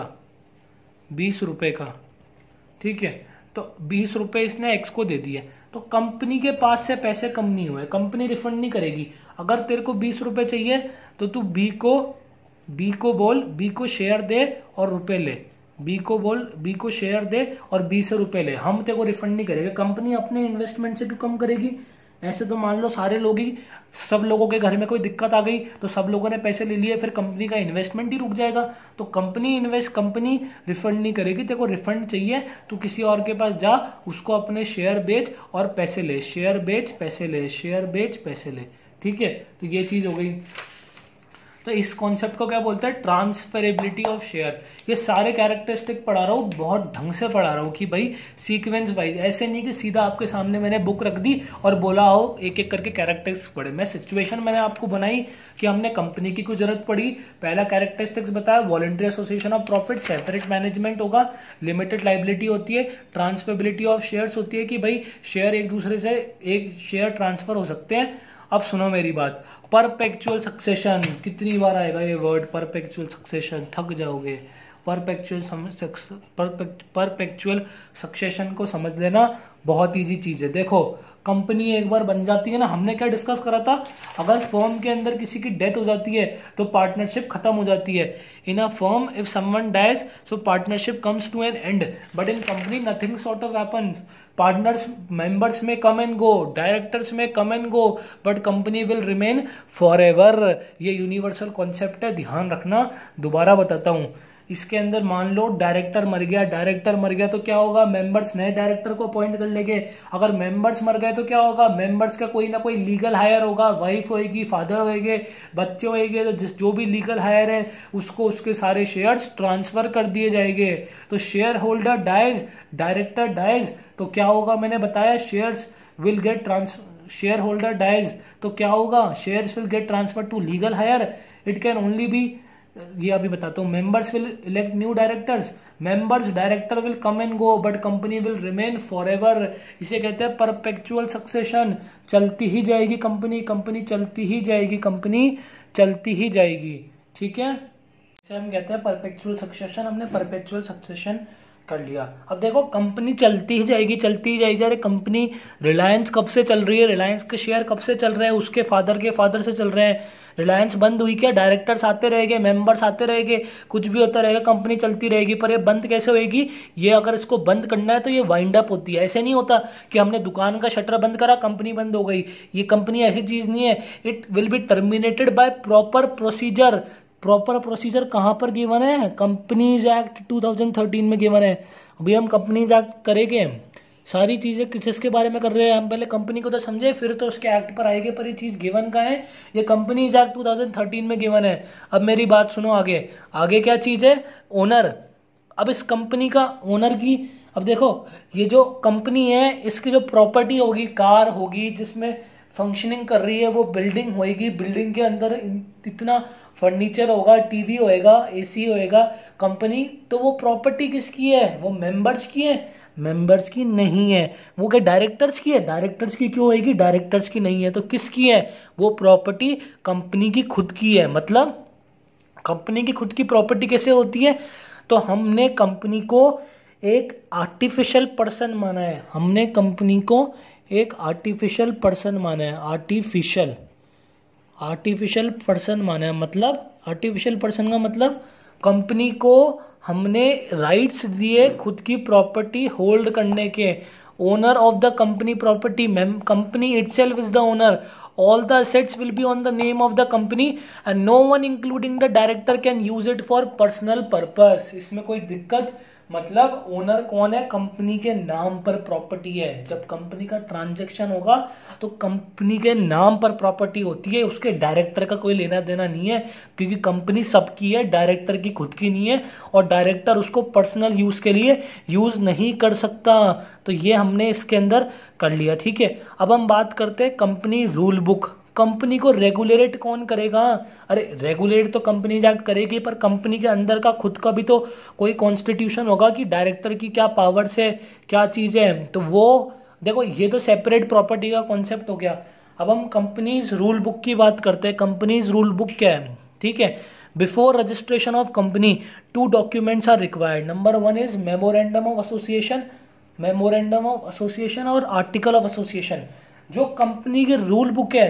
रुपए का, ठीक है। तो 20 रुपए इसने एक्स को दे दिए, तो कंपनी के पास से पैसे कम नहीं हुए, कंपनी रिफंड नहीं करेगी। अगर तेरे को 20 रुपए चाहिए तो तू बी को बोल, बी को शेयर दे और रुपए ले, बी को शेयर दे और बी से रुपए ले, हम तेरे को रिफंड नहीं करेंगे। कंपनी अपने इन्वेस्टमेंट से क्यों कम करेगी? ऐसे तो मान लो सब लोगों के घर में कोई दिक्कत आ गई तो सब लोगों ने पैसे ले लिए, फिर कंपनी का इन्वेस्टमेंट ही रुक जाएगा। तो कंपनी रिफंड नहीं करेगी। तेरे को रिफंड चाहिए तो किसी और के पास जा, उसको अपने शेयर बेच और पैसे ले, शेयर बेच पैसे ले, शेयर बेच पैसे ले, ठीक है। तो ये चीज हो गई। तो इस कॉन्सेप्ट को क्या बोलते हैं? Transferability of share. ये सारे कैरेक्टरिस्टिक पढ़ा रहा हूँ, बहुत ढंग से पढ़ा रहा हूँ कि भाई सीक्वेंस वाइज, ऐसे नहीं कि सीधा आपके सामने मैंने बुक रख दी और बोला आओ एक एक करके कैरेक्टरिस्टिक्स पढ़े। मैंने आपको बनाई कि हमने कंपनी की कुछ जरूरत पड़ी, पहला कैरेक्टरिस्टिक्स बताया, voluntary association of profit, separate management होगा, लिमिटेड लाइबिलिटी होती है, ट्रांसफरेबिलिटी ऑफ शेयर्स होती है कि भाई शेयर एक दूसरे से एक शेयर ट्रांसफर हो सकते हैं। अब सुनो मेरी बात, परपेचुअल सक्सेशन, कितनी बार आएगा ये वर्ड परपेचुअल सक्सेशन, थक जाओगे। परपेचुअल सक्सेशन को समझ लेना, बहुत इजी चीज है। देखो कंपनी एक बार बन जाती है ना, हमने क्या डिस्कस करा था, अगर फर्म के अंदर किसी की डेथ हो जाती है तो पार्टनरशिप खत्म हो जाती है। In a firm if someone dies so partnership comes to an end, but in company nothing sort of happens. Partners members में कम एंड गो, डायरेक्टर्स में come and go, but company will remain for ever. ये universal concept है, ध्यान रखना। दोबारा बताता हूं, इसके अंदर मान लो डायरेक्टर मर गया तो क्या होगा, मेंबर्स नए डायरेक्टर को अपॉइंट कर लेंगे। अगर मेंबर्स मर गए तो क्या होगा, मेंबर्स का कोई ना कोई लीगल हायर होगा, वाइफ होएगी, फादर होएंगे, बच्चे होएंगे, तो जो भी लीगल हायर है उसको उसके सारे शेयर्स ट्रांसफर कर दिए जाएंगे। तो shareholder dies, director dies, तो क्या होगा, मैंने बताया shares will get shareholder dies तो क्या होगा, shares will get transfer to legal heir. It can only be, ये अभी बताता हूँ, members will elect new directors, members director will come and go, but company will remain for ever. इसे कहते हैं परपेचुअल सक्सेशन। चलती ही जाएगी कंपनी, कंपनी चलती ही जाएगी, कंपनी चलती ही जाएगी। ठीक है, इसे हम कहते हैं परपेचुअल सक्सेशन। हमने परपेचुअल सक्सेशन कर लिया। अब देखो कंपनी चलती ही जाएगी, चलती ही जाएगी। अरे कंपनी रिलायंस कब से चल रही है, रिलायंस के शेयर कब से चल रहे हैं, उसके फादर के फादर से चल रहे हैं। रिलायंस बंद हुई क्या, डायरेक्टर्स आते रहेंगे, मेंबर्स आते रहेंगे, कुछ भी होता रहेगा, कंपनी चलती रहेगी। पर ये बंद कैसे होएगी, ये अगर इसको बंद करना है तो ये वाइंड अप होती है। ऐसे नहीं होता कि हमने दुकान का शटर बंद करा, कंपनी बंद हो गई। ये कंपनी ऐसी चीज नहीं है। It will be terminated by proper procedure. Proper procedure कहाँ पर गिवन है, कंपनीज एक्ट 2013 में गिवन है। अभी हम कंपनीज एक्ट करेंगे, सारी चीजें किसके बारे में कर रहे हैं हम, पहले कंपनी को तो समझे फिर तो उसके एक्ट पर आएंगे। पर ये चीज गिवन का है, ये कंपनीज एक्ट 2013 में गिवन है। अब मेरी बात सुनो, आगे आगे क्या चीज है, ओनर। अब इस कंपनी का ओनर की, अब देखो ये जो कंपनी है इसकी जो प्रॉपर्टी होगी, कार होगी जिसमें फंक्शनिंग कर रही है, वो बिल्डिंग होएगी, बिल्डिंग के अंदर इतना फर्नीचर होगा, टीवी होएगा, एसी होएगा, कंपनी, तो वो प्रॉपर्टी किसकी है, वो मेंबर्स की है, मेंबर्स की नहीं है। वो क्या डायरेक्टर्स की है, डायरेक्टर्स की क्यों होएगी, डायरेक्टर्स की नहीं है। तो किसकी है, वो प्रॉपर्टी कंपनी की खुद की है। मतलब कंपनी की खुद की प्रॉपर्टी कैसे होती है, तो हमने कंपनी को एक आर्टिफिशियल पर्सन माना है, हमने कंपनी को एक आर्टिफिशियल पर्सन माना है, आर्टिफिशियल पर्सन माना है। मतलब आर्टिफिशियल पर्सन का मतलब कंपनी को हमने राइट्स दिए खुद की प्रॉपर्टी होल्ड करने के। Owner of the company property, company itself is the owner, all the assets will be on the name of the company and no one including the director can use it for personal purpose। इसमें कोई दिक्कत, मतलब owner कौन है, company के नाम पर property है। जब कंपनी का ट्रांजैक्शन होगा तो कंपनी के नाम पर प्रॉपर्टी होती है, उसके डायरेक्टर का कोई लेना देना नहीं है, क्योंकि कंपनी सबकी है, डायरेक्टर की खुद की नहीं है, और डायरेक्टर उसको पर्सनल यूज के लिए यूज नहीं कर सकता। तो ये हमने इसके अंदर कर लिया। ठीक है, अब हम बात करते हैं कंपनी रूल बुक। कंपनी को रेगुलेट कौन करेगा, अरे रेगुलेट तो कंपनी एक्ट करेगी, पर कंपनी के अंदर का खुद का भी तो कोई कॉन्स्टिट्यूशन होगा कि डायरेक्टर की क्या पावर्स है, क्या चीज है। तो वो देखो, ये तो सेपरेट प्रॉपर्टी का कॉन्सेप्ट हो गया। अब हम कंपनीज रूल बुक की बात करते हैं। कंपनीज रूल बुक क्या है, ठीक है। Before registration of company 2 documents are required. Number 1 is memorandum of association, memorandum of association और आर्टिकल ऑफ एसोसिएशन। जो कंपनी की रूल बुक है,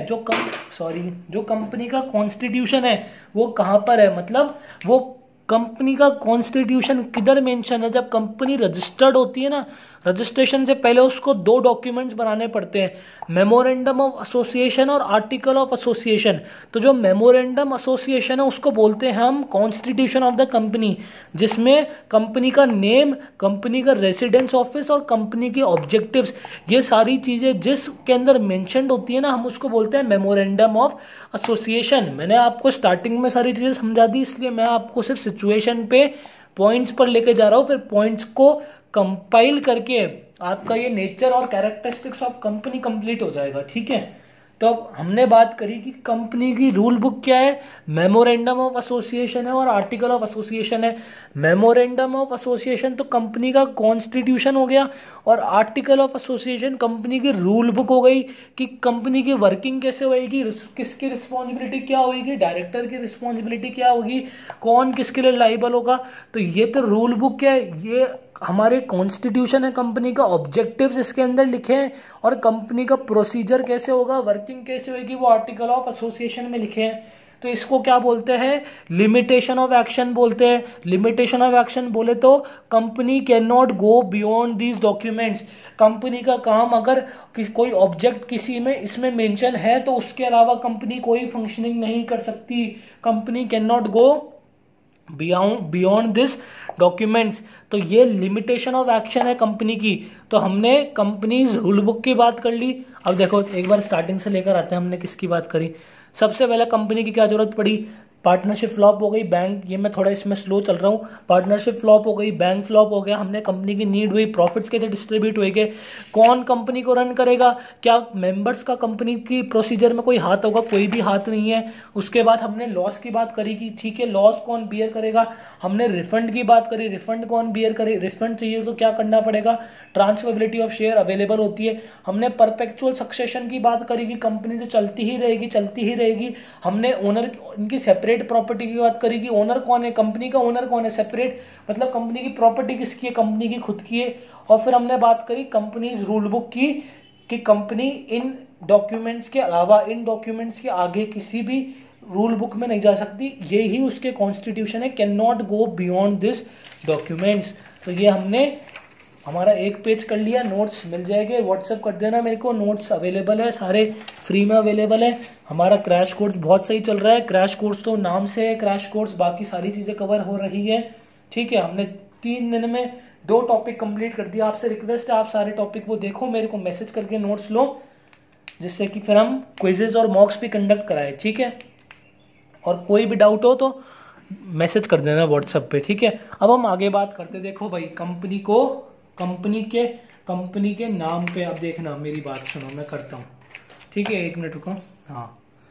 जो कंपनी का कॉन्स्टिट्यूशन है, वो कहाँ पर है, मतलब वो कंपनी का कॉन्स्टिट्यूशन किधर मेंशन है। जब कंपनी रजिस्टर्ड होती है ना, रजिस्ट्रेशन से पहले उसको 2 डॉक्यूमेंट्स बनाने पड़ते हैं, मेमोरेंडम ऑफ एसोसिएशन और आर्टिकल ऑफ एसोसिएशन। तो जो मेमोरेंडम एसोसिएशन है उसको बोलते हैं हम कॉन्स्टिट्यूशन ऑफ द कंपनी, जिसमें कंपनी का नेम, कंपनी का रेसिडेंस ऑफिस और कंपनी के ऑब्जेक्टिव्स, ये सारी चीजें जिसके अंदर मेंशन्ड होती है ना, हम उसको बोलते हैं मेमोरेंडम ऑफ एसोसिएशन। मैंने आपको स्टार्टिंग में सारी चीजें समझा दी, इसलिए मैं आपको सिर्फ सिचुएशन पे पॉइंट्स पर लेके जा रहा हूं, फिर पॉइंट्स को कंपाइल करके आपका ये नेचर और कैरेक्टरिस्टिक्स ऑफ कंपनी कंप्लीट हो जाएगा। ठीक है, तो अब हमने बात करी कि कंपनी की रूल बुक क्या है, मेमोरेंडम ऑफ एसोसिएशन है और आर्टिकल ऑफ एसोसिएशन है। मेमोरेंडम ऑफ एसोसिएशन तो कंपनी का कॉन्स्टिट्यूशन हो गया, और आर्टिकल ऑफ एसोसिएशन कंपनी की रूल बुक हो गई कि कंपनी की वर्किंग कैसे होगी, किसकी रिस्पॉन्सिबिलिटी क्या होगी, डायरेक्टर की रिस्पॉन्सिबिलिटी क्या होगी, कौन किसके लिए लाइबल होगा। तो ये तो रूल बुक है, ये हमारे कॉन्स्टिट्यूशन है कंपनी का, ऑब्जेक्टिव्स इसके अंदर लिखे हैं, और कंपनी का प्रोसीजर कैसे होगा, वर्किंग कैसे होगी, वो आर्टिकल ऑफ एसोसिएशन में लिखे हैं। तो इसको क्या बोलते हैं, लिमिटेशन ऑफ एक्शन बोलते हैं। लिमिटेशन ऑफ एक्शन बोले तो company can not go beyond these documents. Company का काम अगर कोई ऑब्जेक्ट किसी में इसमें मेंशन है तो उसके अलावा कंपनी कोई फंक्शनिंग नहीं कर सकती। Company can not go beyond this documents. तो ये लिमिटेशन ऑफ एक्शन है कंपनी की। तो हमने कंपनीज रूल बुक की बात कर ली। अब देखो एक बार स्टार्टिंग से लेकर आते हैं, हमने किसकी बात करी। सबसे पहले कंपनी की क्या जरूरत पड़ी, पार्टनरशिप फ्लॉप हो गई, बैंक, ये मैं थोड़ा इसमें स्लो चल रहा हूँ, पार्टनरशिप फ्लॉप हो गई, बैंक फ्लॉप हो गया, हमने कंपनी की नीड हुई, प्रॉफिट्स कैसे डिस्ट्रीब्यूट हुए, कौन कंपनी को रन करेगा, क्या मेंबर्स का कंपनी की प्रोसीजर में कोई हाथ होगा, कोई भी हाथ नहीं है। उसके बाद हमने लॉस की बात करी कि ठीक है लॉस कौन बियर करेगा। हमने रिफंड की बात करी, रिफंड कौन बियर करे, रिफंड चाहिए तो क्या करना पड़ेगा, ट्रांसफरेबिलिटी ऑफ शेयर अवेलेबल होती है। हमने परपेचुअल सक्सेशन की बात करी कि कंपनी तो चलती ही रहेगी चलती ही रहेगी। हमने ओनर, इनकी सेपरेट प्रॉपर्टी की बात करी कि ओनर कौन है, कंपनी का ओनर कौन है, सेपरेट मतलब कंपनी की प्रॉपर्टी किसकी है, कंपनी की खुद की है। और फिर हमने बात करी कंपनीज रूल बुक की कि कंपनी इन डॉक्यूमेंट्स के अलावा, इन डॉक्यूमेंट्स के आगे किसी भी रूल बुक में नहीं जा सकती। यही उसके कॉन्स्टिट्यूशन है, can not go beyond this documents. तो ये हमने हमारा एक पेज कर लिया। नोट्स मिल जाएंगे, व्हाट्सएप कर देना मेरे को, नोट्स अवेलेबल है, सारे फ्री में अवेलेबल है। हमारा क्रैश कोर्स बहुत सही चल रहा है। क्रैश कोर्स तो नाम से है क्रैश कोर्स, बाकी सारी चीज़ें कवर हो रही है। ठीक है, हमने 3 दिन में 2 टॉपिक कंप्लीट कर दिया। आपसे रिक्वेस्ट है आप सारे टॉपिक वो देखो, मेरे को मैसेज करके नोट्स लो, जिससे कि फिर हम क्विजेज और मॉक्स भी कंडक्ट कराए। ठीक है, और कोई भी डाउट हो तो मैसेज कर देना व्हाट्सएप पे। ठीक है, अब हम आगे बात करते। देखो भाई, कंपनी के नाम पे आप देखना, मेरी बात सुनो, मैं करता हूँ। ठीक है, 1 मिनट रुको। हाँ,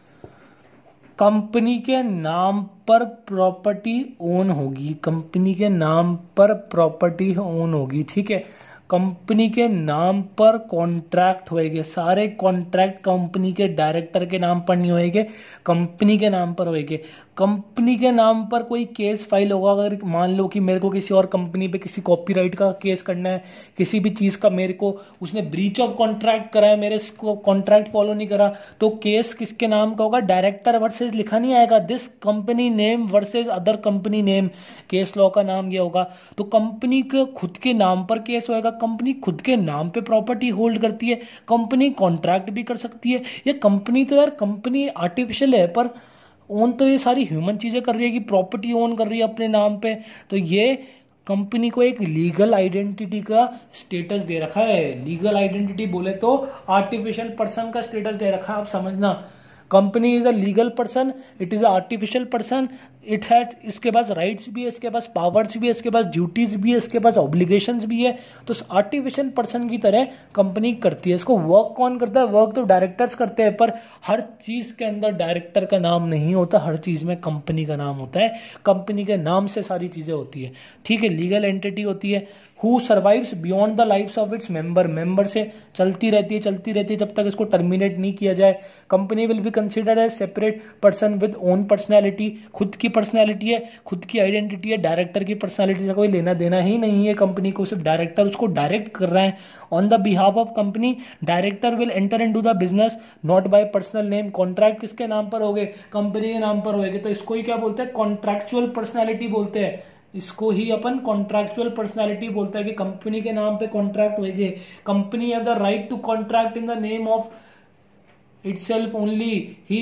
कंपनी के नाम पर प्रॉपर्टी ओन होगी, कंपनी के नाम पर प्रॉपर्टी ओन होगी। ठीक है, कंपनी के नाम पर कॉन्ट्रैक्ट होएंगे, सारे कॉन्ट्रैक्ट कंपनी के डायरेक्टर के नाम पर नहीं होएंगे, कंपनी के नाम पर होएंगे। कंपनी के नाम पर कोई केस फाइल होगा, अगर मान लो कि मेरे को किसी और कंपनी पे किसी कॉपीराइट का केस करना है, किसी भी चीज़ का, मेरे को उसने ब्रीच ऑफ कॉन्ट्रैक्ट करा है, मेरे कॉन्ट्रैक्ट फॉलो नहीं करा, तो केस किसके नाम का होगा, डायरेक्टर वर्सेस लिखा नहीं आएगा, this company name versus other company name, case law का नाम ये होगा। तो कंपनी के खुद के नाम पर केस होएगा, कंपनी खुद के नाम पे प्रॉपर्टी होल्ड करती है, कंपनी कॉन्ट्रैक्ट भी कर सकती है। ये कंपनी तो यार, कंपनी आर्टिफिशियल है, पर ओन तो ये सारी ह्यूमन चीज़ें कर रही है कि प्रॉपर्टी ओन कर रही है अपने नाम पे। तो ये कंपनी को एक लीगल आइडेंटिटी का स्टेटस दे रखा है। लीगल आइडेंटिटी बोले तो आर्टिफिशियल पर्सन का स्टेटस दे रखा है। आप समझना, company is a legal person, it is a artificial person, it has, इसके पास राइट्स भी है, इसके पास पावर्स भी है, इसके पास ड्यूटीज भी है, इसके पास ऑब्लिगेशंस भी है। तो आर्टिफिशियल पर्सन की तरह कंपनी करती है। इसको वर्क कौन करता है, वर्क तो डायरेक्टर्स करते हैं, पर हर चीज़ के अंदर डायरेक्टर का नाम नहीं होता, हर चीज़ में कंपनी का नाम होता है, कंपनी के नाम से सारी चीज़ें होती है। ठीक है, लीगल एंटिटी होती है, who survives beyond the lifes of its member से चलती रहती है जब तक इसको टर्मिनेट नहीं किया जाए। Company will be considered as separate person with own personality, खुद की पर्सनैलिटी है, खुद की आइडेंटिटी है, डायरेक्टर की पर्सनैलिटी से कोई लेना देना ही नहीं है कंपनी को, सिर्फ डायरेक्टर उसको डायरेक्ट कर रहा है। On the behalf of company, director will enter into the business not by personal name. Contract किसके नाम पर होंगे, कंपनी के नाम पर होंगे, तो इसको ही क्या बोलते हैं, कॉन्ट्रैक्चुअल पर्सनैलिटी बोलते हैं। इसको ही अपन कॉन्ट्रैक्चुअल पर्सनैलिटी बोलता है कि कंपनी के नाम पे कॉन्ट्रैक्ट होंगे। Company have the right to contract in the name of itself only. He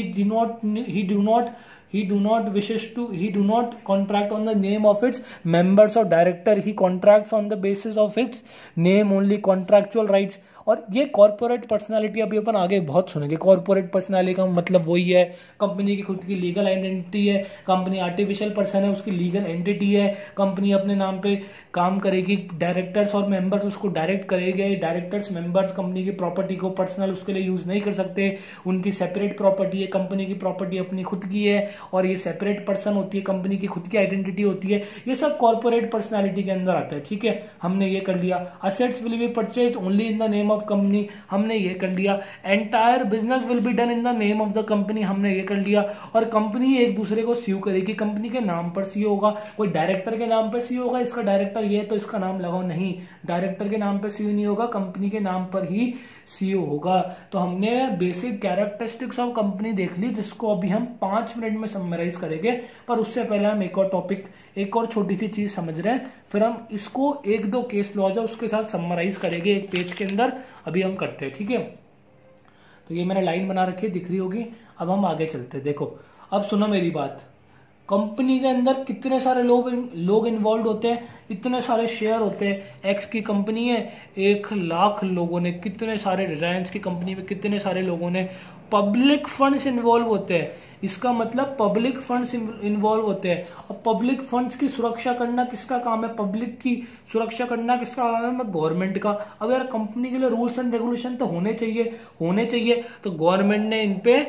do not contract on the name of its members or director. He contracts on the basis of its name only, contractual rights. और ये corporate personality अभी अपन आगे बहुत सुनेंगे। Corporate personality का मतलब वही है, कंपनी की खुद की लीगल आइडेंटिटी है, कंपनी आर्टिफिशियल पर्सन है, उसकी लीगल एंटिटी है, कंपनी अपने नाम पे काम करेगी, डायरेक्टर्स और मेंबर्स उसको डायरेक्ट करेंगे, डायरेक्टर्स मेंबर्स कंपनी की प्रॉपर्टी को पर्सनल उसके लिए यूज नहीं कर सकते, उनकी सेपरेट प्रॉपर्टी है, कंपनी की प्रॉपर्टी अपनी खुद की है, और ये सेपरेट पर्सन होती है, कंपनी की खुद की आइडेंटिटी होती है, ये सब कॉर्पोरेट पर्सनैलिटी के अंदर आता है। ठीक है, हमने ये कर लिया। Assets will be purchased only in the name of company, हमने ये कर लिया। Entire business will be done in the name of the company, हमने ये कर लिया। और कंपनी एक दूसरे को सीओ करेगी, कंपनी के नाम पर सीओ होगा। कोई डायरेक्टर के नाम पर सीओ होगा, इसका डायरेक्टर ये है तो इसका नाम लगाओ, नहीं, डायरेक्टर के नाम पर सीओ नहीं होगा, कंपनी के नाम पर ही सीओ होगा। तो हमने बेसिक कैरेक्टरिस्टिक्स ऑफ कंपनी देख ली, जिसको अभी हम 5 मिनट में समराइज करेंगे। पर उससे पहले हम एक और टॉपिक, एक और छोटी सी चीज समझ रहे हैं, फिर हम इसको 1-2 केस लॉज है उसके साथ समराइज करेंगे एक पेज के अंदर। अभी हम करते हैं, ठीक है। तो ये मैंने लाइन बना रखी है, दिख रही होगी। अब हम आगे चलते हैं। देखो, अब सुनो मेरी बात। कंपनी के अंदर कितने सारे लोग इन्वॉल्व होते हैं, इतने सारे शेयर होते हैं। एक्स की कंपनी है, 1,00,000 लोगों ने, कितने सारे, रिलायंस की कंपनी में कितने सारे लोगों ने, पब्लिक फंड्स इन्वॉल्व होते हैं। इसका मतलब पब्लिक फंड्स इन्वॉल्व होते हैं। और पब्लिक फंड्स की सुरक्षा करना किसका काम है, पब्लिक की सुरक्षा करना किसका काम है, गवर्नमेंट का। अब यार कंपनी के लिए रूल्स एंड रेगुलेशन तो होने चाहिए। तो गवर्नमेंट ने इन पे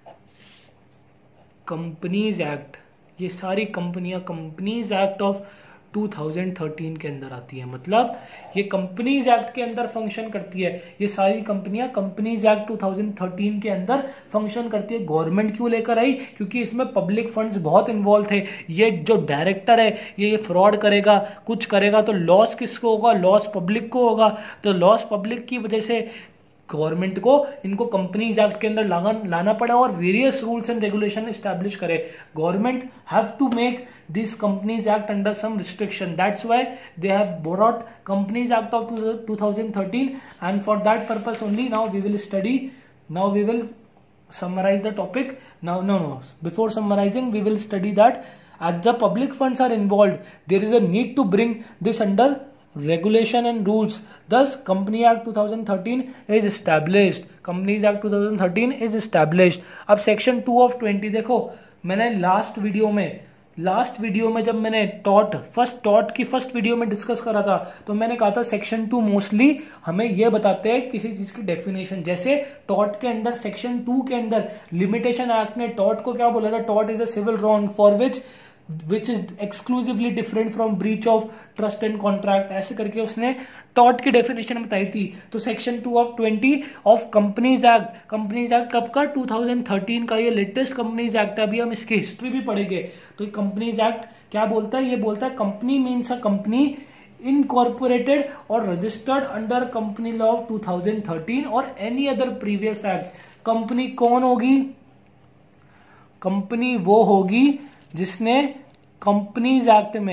कंपनीज एक्ट, ये सारी कंपनियां कंपनीज एक्ट ऑफ 2013 के अंदर आती है। मतलब ये कंपनीज एक्ट के अंदर फंक्शन करती है। ये सारी कंपनियां कंपनीज एक्ट 2013 के अंदर फंक्शन करती है। गवर्नमेंट क्यों लेकर आई, क्योंकि इसमें पब्लिक फंड्स बहुत इन्वॉल्व थे। ये जो डायरेक्टर है ये फ्रॉड करेगा, कुछ करेगा तो लॉस किसको होगा, लॉस पब्लिक को होगा। तो लॉस पब्लिक की वजह से गवर्नमेंट को इनको कंपनीज एक्ट के अंदर लाना पड़ा और various rules and regulation establish करे। Government have to make this companies act under some restriction, that's why they have brought companies act of 2013 and for that purpose only now we will summarize the topic. No, before summarizing we will study that as the public funds are involved, there is a need to bring this under regulation and rules. Thus Company Act 2013 is established. Companies Act 2013 is established. अब section 2 of 20 देखो, मैंने last video में जब मैंने first video में discuss करा था, तो मैंने कहा था सेक्शन 2 मोस्टली हमें यह बताते हैं किसी चीज की डेफिनेशन। जैसे टॉर्ट के अंदर सेक्शन 2 के अंदर लिमिटेशन एक्ट ने टॉर्ट को क्या बोला था, tort is a civil wrong for which is exclusively different from breach of trust and contract, ऐसे करके उसने टॉर्ट की डेफिनेशन बताई थी। तो section 2 of 20 of companies act कब का, 2013 का, ये लेटेस्ट कंपनीज एक्ट है। अभी हम इसकी हिस्ट्री भी पढ़ेंगे। तो कंपनीज एक्ट क्या बोलता है, ये बोलता है company means a company incorporated और registered under company law of 2013 और any other previous act. Company कौन होगी, कंपनी वो होगी जिसने कंपनीज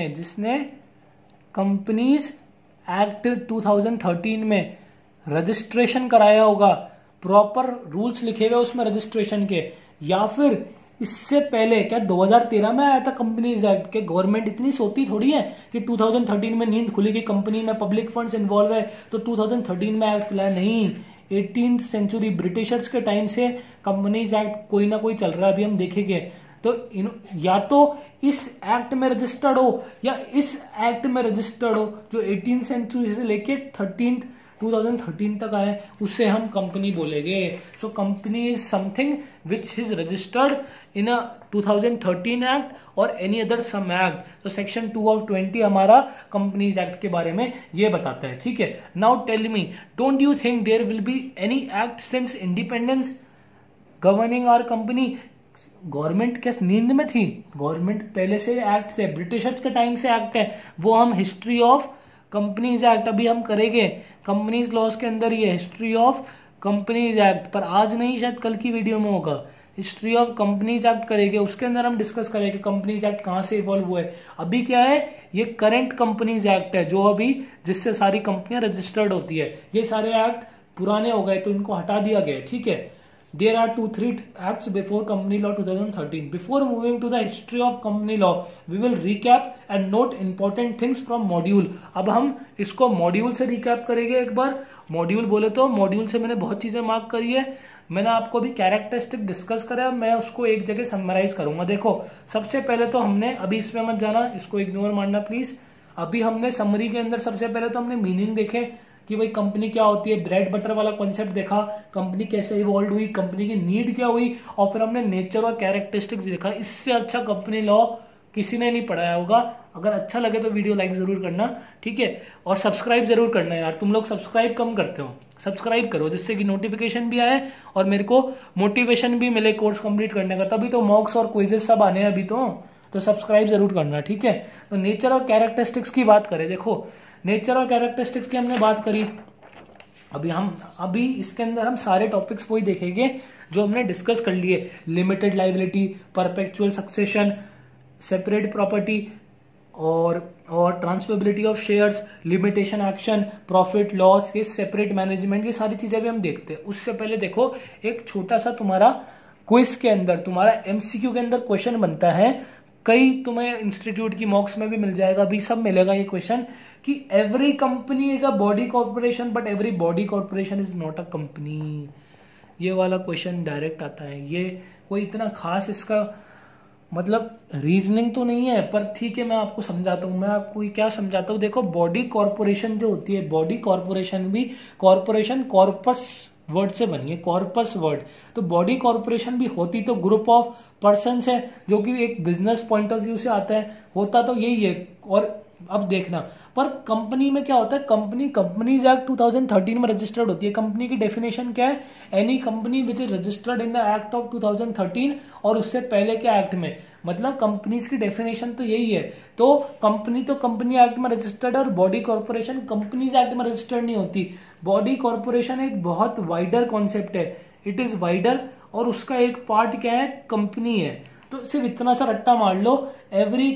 एक्ट 2013 में रजिस्ट्रेशन कराया होगा, प्रॉपर रूल्स लिखे हुए उसमें रजिस्ट्रेशन के, या फिर इससे पहले क्या 2013 में आया था कंपनीज एक्ट के। गवर्नमेंट इतनी सोती थोड़ी है कि 2013 में नींद खुली कि कंपनी में पब्लिक फंड्स इन्वॉल्व है तो 2013 में एक्ट लाया, नहीं। 18th सेंचुरी ब्रिटिशर्स के टाइम से कंपनीज एक्ट कोई ना कोई चल रहा है, अभी हम देखेंगे। तो या तो इस एक्ट में रजिस्टर्ड हो या इस एक्ट में रजिस्टर्ड हो, जो 18th सेंचुरी से लेके 2013 तक आए, उससे हम कंपनी बोलेंगे। So company is something which is registered in a 2013 act और एनी अदर सम एक्ट। तो सेक्शन 2 of 20 हमारा कंपनीज एक्ट के बारे में ये बताता है, ठीक है। Now tell me, don't you think there will be any act since independence governing our company. Government क्या नींद में थी, गवर्नमेंट पहले से एक्ट थे, ब्रिटिशर्स के टाइम से एक्ट है। वो हम हिस्ट्री ऑफ कंपनीज एक्ट अभी हम करेंगे, कंपनीज लॉज के अंदर ये हिस्ट्री ऑफ कंपनीज एक्ट, पर आज नहीं, शायद कल की वीडियो में होगा। हिस्ट्री ऑफ कंपनीज एक्ट करेंगे, उसके अंदर हम डिस्कस करेंगे कंपनीज एक्ट कहां से इवॉल्व हुआ है। अभी क्या है, ये करंट कंपनीज एक्ट है जो अभी जिससे सारी कंपनियां रजिस्टर्ड होती है। ये सारे एक्ट पुराने हो गए तो इनको हटा दिया गया, ठीक है। There are 2-3 acts before Company Law 2013. Before moving to the history of Company Law, we will recap and note important things from module. अब हम इसको मॉड्यूल से रिकैप करेंगे एक बार। मॉड्यूल बोले तो मॉड्यूल से मैंने बहुत चीजें मार्क करी है, मैंने आपको भी कैरेक्टरिस्टिक डिस्कस करा, मैं उसको एक जगह समराइज करूंगा। देखो, सबसे पहले तो हमने, अभी इसमें मत जाना, इसको इग्नोर मारना प्लीज। अभी हमने समरी के अंदर सबसे पहले तो हमने मीनिंग देखे कि भाई कंपनी क्या होती है, ब्रेड बटर वाला कॉन्सेप्ट देखा, कंपनी कैसे इवॉल्व हुई, कंपनी की नीड क्या हुई, और फिर हमने नेचर और कैरेक्टरिस्टिक्स देखा। इससे अच्छा कंपनी लॉ किसी ने नहीं पढ़ाया होगा। अगर अच्छा लगे तो वीडियो लाइक जरूर करना, ठीक है, और सब्सक्राइब जरूर करना यार, तुम लोग सब्सक्राइब कम करते हो, सब्सक्राइब करो जिससे कि नोटिफिकेशन भी आए और मेरे को मोटिवेशन भी मिले कोर्स कंप्लीट करने का। तभी तो मॉक्स और क्विजेस सब आने हैं अभी तो सब्सक्राइब जरूर करना, ठीक है। तो नेचर और कैरेक्टरिस्टिक्स की बात करें, देखो नेचर और कैरेक्टरिस्टिक्स की हमने बात करी। अभी इसके अंदर हम सारे टॉपिक्स वही देखेंगे जो हमने डिस्कस कर लिए, limited liability, perpetual succession, separate property और transferability of shares, limitation action, profit loss, ये सेपरेट मैनेजमेंट, ये सारी चीजें भी हम देखते हैं। उससे पहले देखो एक छोटा सा तुम्हारा क्विज के अंदर, तुम्हारा एमसीक्यू के अंदर क्वेश्चन बनता है, कई तुम्हें इंस्टीट्यूट की मॉक्स में भी मिल जाएगा, अभी सब मिलेगा ये क्वेश्चन, कि every company is a body corporation but every body corporation is not a company. ये वाला क्वेश्चन डायरेक्ट आता है। ये कोई इतना खास इसका मतलब रीजनिंग तो नहीं है, पर ठीक है मैं आपको समझाता हूँ। मैं आपको क्या समझाता हूँ, देखो बॉडी कॉर्पोरेशन जो होती है, बॉडी कॉर्पोरेशन भी कॉर्पोरेशन कॉर्पस वर्ड से बनी है, कॉर्पस वर्ड। तो बॉडी कॉर्पोरेशन भी होती तो ग्रुप ऑफ पर्सन्स है, जो कि एक बिजनेस पॉइंट ऑफ व्यू से आता है, होता तो यही है। और अब देखना, पर कंपनी में क्या होता है, कंपनीज एक्ट 2013 में रजिस्टर्ड होती है। कंपनी की डेफिनेशन क्या है, any company which is registered in the act of 2013, और उससे पहले के एक्ट में, मतलब कंपनीज की डेफिनेशन तो यही है। तो कंपनी एक्ट में रजिस्टर्ड, और बॉडी कॉर्पोरेशन कंपनीज एक्ट में रजिस्टर्ड नहीं होती। बॉडी कॉर्पोरेशन एक बहुत वाइडर कॉन्सेप्ट है, इट इज वाइडर, और उसका एक पार्ट क्या है, कंपनी है। तो सिर्फ इतना सा रट्टा मार लो, every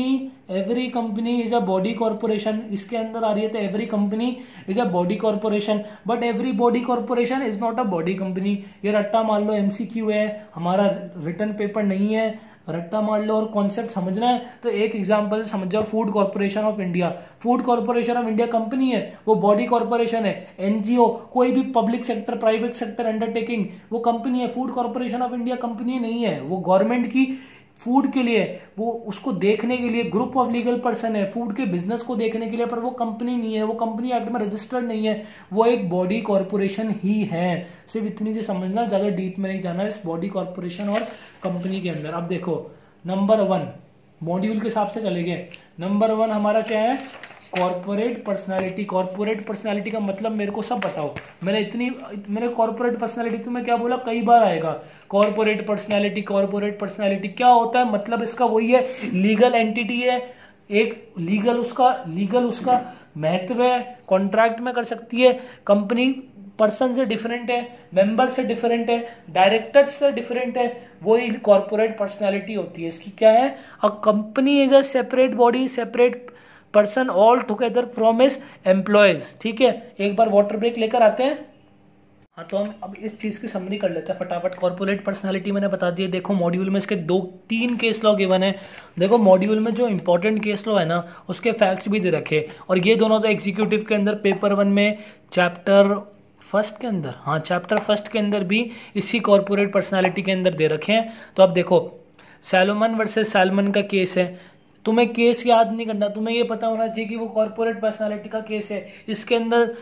company is a body corporation, इसके अंदर आ रही है तो every company is a body corporation but every body corporation is not a body company. ये रट्टा मार लो, एमसीक्यू है हमारा, रिटर्न पेपर नहीं है, रट्टा मार लो। और कॉन्सेप्ट समझना है तो एक एग्जांपल समझ जाओ, food corporation of India. Food corporation of India company है, वो बॉडी कॉर्पोरेशन है। एनजीओ, कोई भी public sector private sector undertaking, वो कंपनी है। Food corporation of India company नहीं है, वो गवर्नमेंट की फूड के लिए, वो उसको देखने के लिए ग्रुप ऑफ लीगल पर्सन है, फूड के बिजनेस को देखने के लिए, पर वो कंपनी नहीं है, वो कंपनी एक्ट में रजिस्टर्ड नहीं है, वो एक बॉडी कॉर्पोरेशन ही है। सिर्फ इतनी चीज समझना, ज्यादा डीप में नहीं जाना इस बॉडी कॉर्पोरेशन और कंपनी के अंदर। अब देखो नंबर 1 मॉड्यूल के हिसाब से चले गए। नंबर 1 हमारा क्या है, कॉर्पोरेट पर्सनालिटी। कॉर्पोरेट पर्सनालिटी का मतलब मेरे को सब बताओ। मैंने कॉर्पोरेट पर्सनालिटी तुम्हें क्या बोला, कई बार आएगा कॉर्पोरेट पर्सनालिटी। कॉर्पोरेट पर्सनालिटी क्या होता है, मतलब इसका वही है, लीगल एंटिटी है, एक लीगल उसका महत्व है, कॉन्ट्रैक्ट में कर सकती है, कंपनी पर्सन से डिफरेंट है, मेंबर से डिफरेंट है, डायरेक्टर्स से डिफरेंट है, वही कॉर्पोरेट पर्सनालिटी होती है। इसकी क्या है, a company is a separate body, separate person all together from his employees. ठीक है, एक बार वाटर ब्रेक लेकर आते हैं। हाँ, तो हम अब इस चीज की समरी कर लेते हैं फटाफट। कॉर्पोरेट पर्सनालिटी मैंने बता दिया। देखो मॉड्यूल में इसके 2-3 केस लॉ गिवन है। देखो मॉड्यूल में जो इंपॉर्टेंट केस लॉ है ना, उसके फैक्ट्स भी दे रखे, और ये दोनों तो एग्जीक्यूटिव के अंदर पेपर 1 में चैप्टर फर्स्ट के अंदर भी इसी कॉर्पोरेट पर्सनालिटी के अंदर दे रखे हैं। तो अब देखो सैलोमन वर्सेस सैलमन का केस है, तुम्हें केस याद नहीं करना, तुम्हें ये पता होना चाहिए कि वो कॉर्पोरेट पर्सनालिटी का केस है। इसके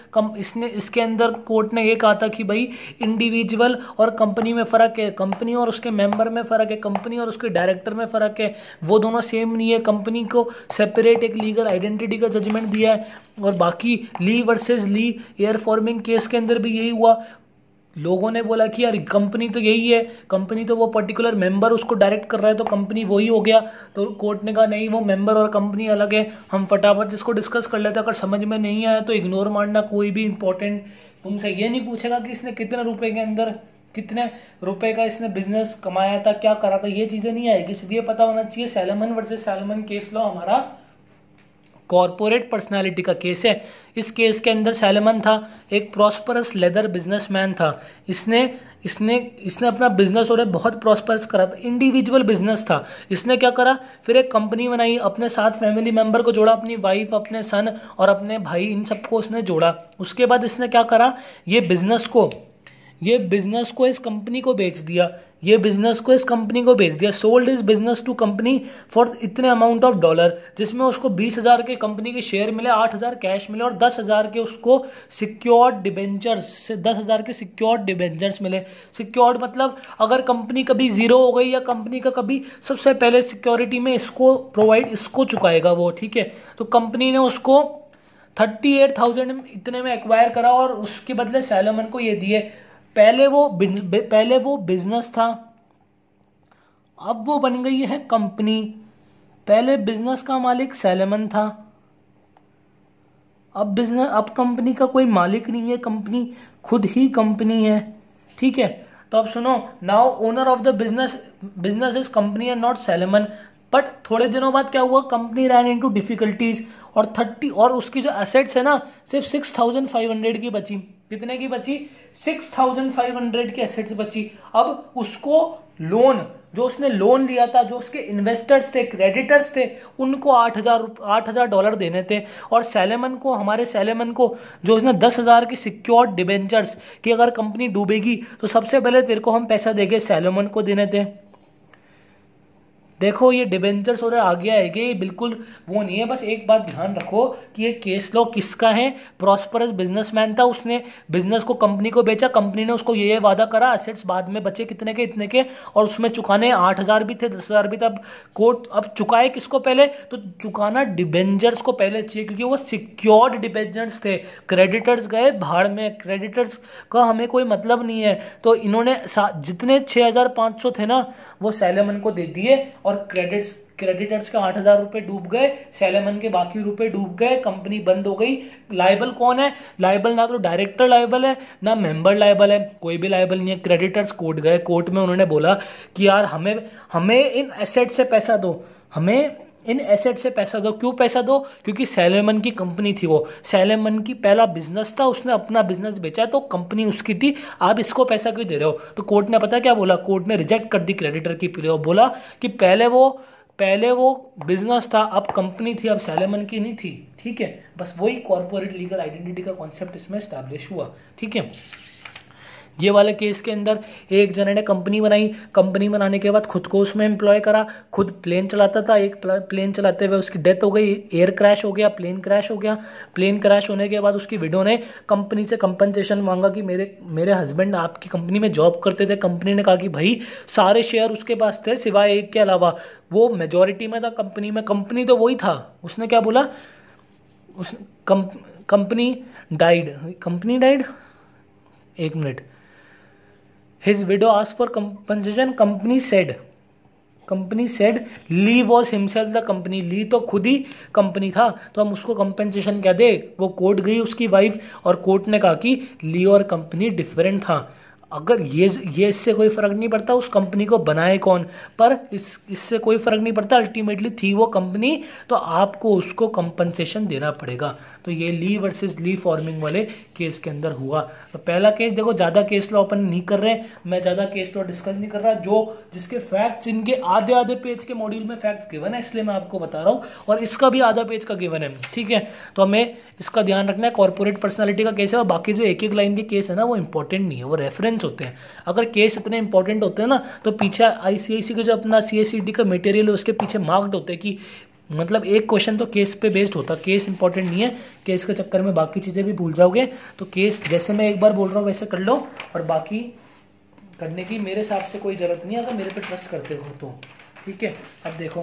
अंदर कोर्ट ने ये कहा था कि भाई इंडिविजुअल और कंपनी में फ़र्क है, कंपनी और उसके मेंबर में फ़र्क है, कंपनी और उसके डायरेक्टर में फ़र्क है, वो दोनों सेम नहीं है। कंपनी को सेपरेट एक लीगल आइडेंटिटी का जजमेंट दिया है। और बाकी Lee versus Lee air farming case के अंदर भी यही हुआ। लोगों ने बोला कि यार कंपनी तो यही है, कंपनी तो वो पर्टिकुलर मेंबर उसको डायरेक्ट कर रहा है तो कंपनी वही हो गया। तो कोर्ट ने कहा नहीं, वो मेंबर और कंपनी अलग है। हम फटाफट इसको डिस्कस कर लेते हैं। अगर समझ में नहीं आया तो इग्नोर मारना। कोई भी इंपॉर्टेंट तुमसे ये नहीं पूछेगा कि इसने कितने रुपए का इसने बिजनेस कमाया था, क्या करा था, ये चीजें नहीं आएगी। सिर्फ ये पता होना चाहिए Salomon versus Salomon case law हमारा कॉर्पोरेट पर्सनालिटी का केस है। इस केस के अंदर सैलमन था, एक प्रॉस्परस लेदर बिजनेसमैन था। इसने अपना बिजनेस और बहुत प्रॉस्परस करा था, इंडिविजुअल बिजनेस था। इसने क्या करा, फिर एक कंपनी बनाई, अपने साथ फैमिली मेंबर को जोड़ा, अपनी वाइफ, अपने सन और अपने भाई, इन सबको उसने जोड़ा। उसके बाद इसने क्या करा, ये बिजनेस को इस कंपनी को बेच दिया। ये बिजनेस को इस कंपनी को बेच दिया, sold is business to company for इतने अमाउंट ऑफ डॉलर, जिसमें उसको 20,000 के कंपनी के शेयर मिले, 8,000 कैश मिले और 10,000 के उसको सिक्योर्ड डिबेंचर्स से 10,000 के सिक्योर्ड डिबेंचर्स मिले। सिक्योर्ड मतलब अगर कंपनी कभी जीरो हो गई या कंपनी का कभी, सबसे पहले सिक्योरिटी में इसको प्रोवाइड, इसको चुकाएगा वो, ठीक है। तो कंपनी ने उसको 38,000 इतने में एक्वायर करा और उसके बदले सैलोमन को ये दिए। पहले वो बिजनेस था, अब वो बन गई है कंपनी। पहले बिजनेस का मालिक सैलोमन था, अब कंपनी का कोई मालिक नहीं है, कंपनी खुद ही कंपनी है, ठीक है। तो अब सुनो, now owner of the business is company and not Salomon. But थोड़े दिनों बाद क्या हुआ, कंपनी रैन इनटू डिफिकल्टीज और उसकी जो एसेट्स है ना, सिर्फ 6,500 की बची। कितने की बची? 6,500 की एसेट्स बची। अब उसको लोन, जो उसने लोन लिया था, जो उसके इन्वेस्टर्स थे, क्रेडिटर्स थे, उनको $8,000 देने थे। और हमारे सैलोमन को जो उसने 10,000 की सिक्योर्ड डिबेंचर्स कि अगर कंपनी डूबेगी तो सबसे पहले तेरे को हम पैसा देंगे, सैलोमन को देने थे। देखो ये डिबेंचर्स और आ गया है कि ये बिल्कुल वो नहीं है। बस एक बात ध्यान रखो कि ये केस लॉ किसका है। प्रॉस्परस बिजनेसमैन था, उसने बिजनेस को कंपनी को बेचा, कंपनी ने उसको ये वादा करा, एसेट्स बाद में बचे कितने के, इतने के, और उसमें चुकाने 8,000 भी थे, 10,000 भी था। अब कोर्ट अब चुकाए किसको पहले, तो चुकाना डिबेंचर्स को पहले चाहिए, क्योंकि वो सिक्योर्ड डिबेंचर्स थे। क्रेडिटर्स गए भाड़ में, क्रेडिटर्स का हमें कोई मतलब नहीं है। तो इन्होंने जितने 6,500 थे ना, वो सैलोमन को दे दिए और क्रेडिटर्स के 8,000 रुपए डूब गए, सैलोमन के बाकी रुपए डूब गए, कंपनी बंद हो गई। लायबल कौन है? लायबल ना तो डायरेक्टर लायबल है, ना मेंबर लायबल है, कोई भी लायबल नहीं है। क्रेडिटर्स कोर्ट गए, कोर्ट में उन्होंने बोला कि यार हमें इन एसेट से पैसा दो, हमें इन एसेट से पैसा दो। क्यों पैसा दो? क्योंकि सैलोमन की कंपनी थी, वो सैलोमन की पहला बिजनेस था, उसने अपना बिजनेस बेचा तो कंपनी उसकी थी, आप इसको पैसा क्यों दे रहे हो? तो कोर्ट ने पता क्या बोला, कोर्ट ने रिजेक्ट कर दी क्रेडिटर की प्ले, बोला कि पहले वो बिजनेस था, अब कंपनी थी, अब सैलोमन की नहीं थी, ठीक है। बस वही कॉर्पोरेट लीगल आइडेंटिटी का कॉन्सेप्ट इसमें एस्टैब्लिश हुआ, ठीक है। ये वाले केस के अंदर एक जने ने कंपनी बनाई, कंपनी बनाने के बाद खुद को उसमें एम्प्लॉय करा, खुद प्लेन चलाता था, एक प्लेन चलाते हुए उसकी डेथ हो गई, एयर क्रैश हो गया, प्लेन क्रैश हो गया। प्लेन क्रैश होने के बाद उसकी विडो ने कंपनी से कंपनसेशन मांगा कि मेरे हस्बैंड आपकी कंपनी में जॉब करते थे। कंपनी ने कहा कि भाई सारे शेयर उसके पास थे सिवाय एक के अलावा, वो मेजॉरिटी में था कंपनी में, कंपनी तो वही था। उसने क्या बोला, कंपनी डाइड, एक minute, his widow asked for compensation, company said Lee was himself the company, Lee तो खुद ही कंपनी था, तो हम उसको कंपेंसेशन क्या दे। वो कोर्ट गई उसकी वाइफ और कोर्ट ने कहा कि ली और कंपनी डिफरेंट था। अगर ये इससे कोई फर्क नहीं पड़ता उस कंपनी को बनाए कौन, पर इससे कोई फर्क नहीं पड़ता, अल्टीमेटली थी वो कंपनी, तो आपको उसको कंपनसेशन देना पड़ेगा। तो ये ली वर्सेस ली फॉर्मिंग वाले केस के अंदर हुआ। तो पहला केस देखो, ज़्यादा केस लॉ अपन नहीं कर रहे, मैं ज़्यादा केस लॉ डिस्कस नहीं कर रहा, जिसके फैक्ट्स इनके आधे पेज के मॉड्यूल में फैक्ट्स गिवन है, इसलिए मैं आपको बता रहा हूँ, और इसका भी आधा पेज का गिवन है, ठीक है। तो हमें इसका ध्यान रखना है, कॉर्पोरेट पर्सनालिटी का केस है, और बाकी जो एक लाइन के केस है ना, वो इंपॉर्टेंट नहीं है, वो रेफरेंस होते हैं। अगर केस इतने इंपॉर्टेंट होते हैं ना, तो पीछे आईसीआईसी का जो अपना सीएसईडी का मटेरियल है उसके पीछे मार्क्ड होते हैं कि मतलब एक क्वेश्चन तो केस पे बेस्ड होता। केस इंपॉर्टेंट नहीं है, केस के चक्कर में बाकी चीज़ें भी भूल जाओगे। तो केस जैसे मैं एक बार बोल रहा हूँ वैसे कर लो, और बाकी करने की मेरे हिसाब से कोई ज़रूरत नहीं है अगर मेरे पे ट्रस्ट करते हो तो, ठीक है। अब देखो,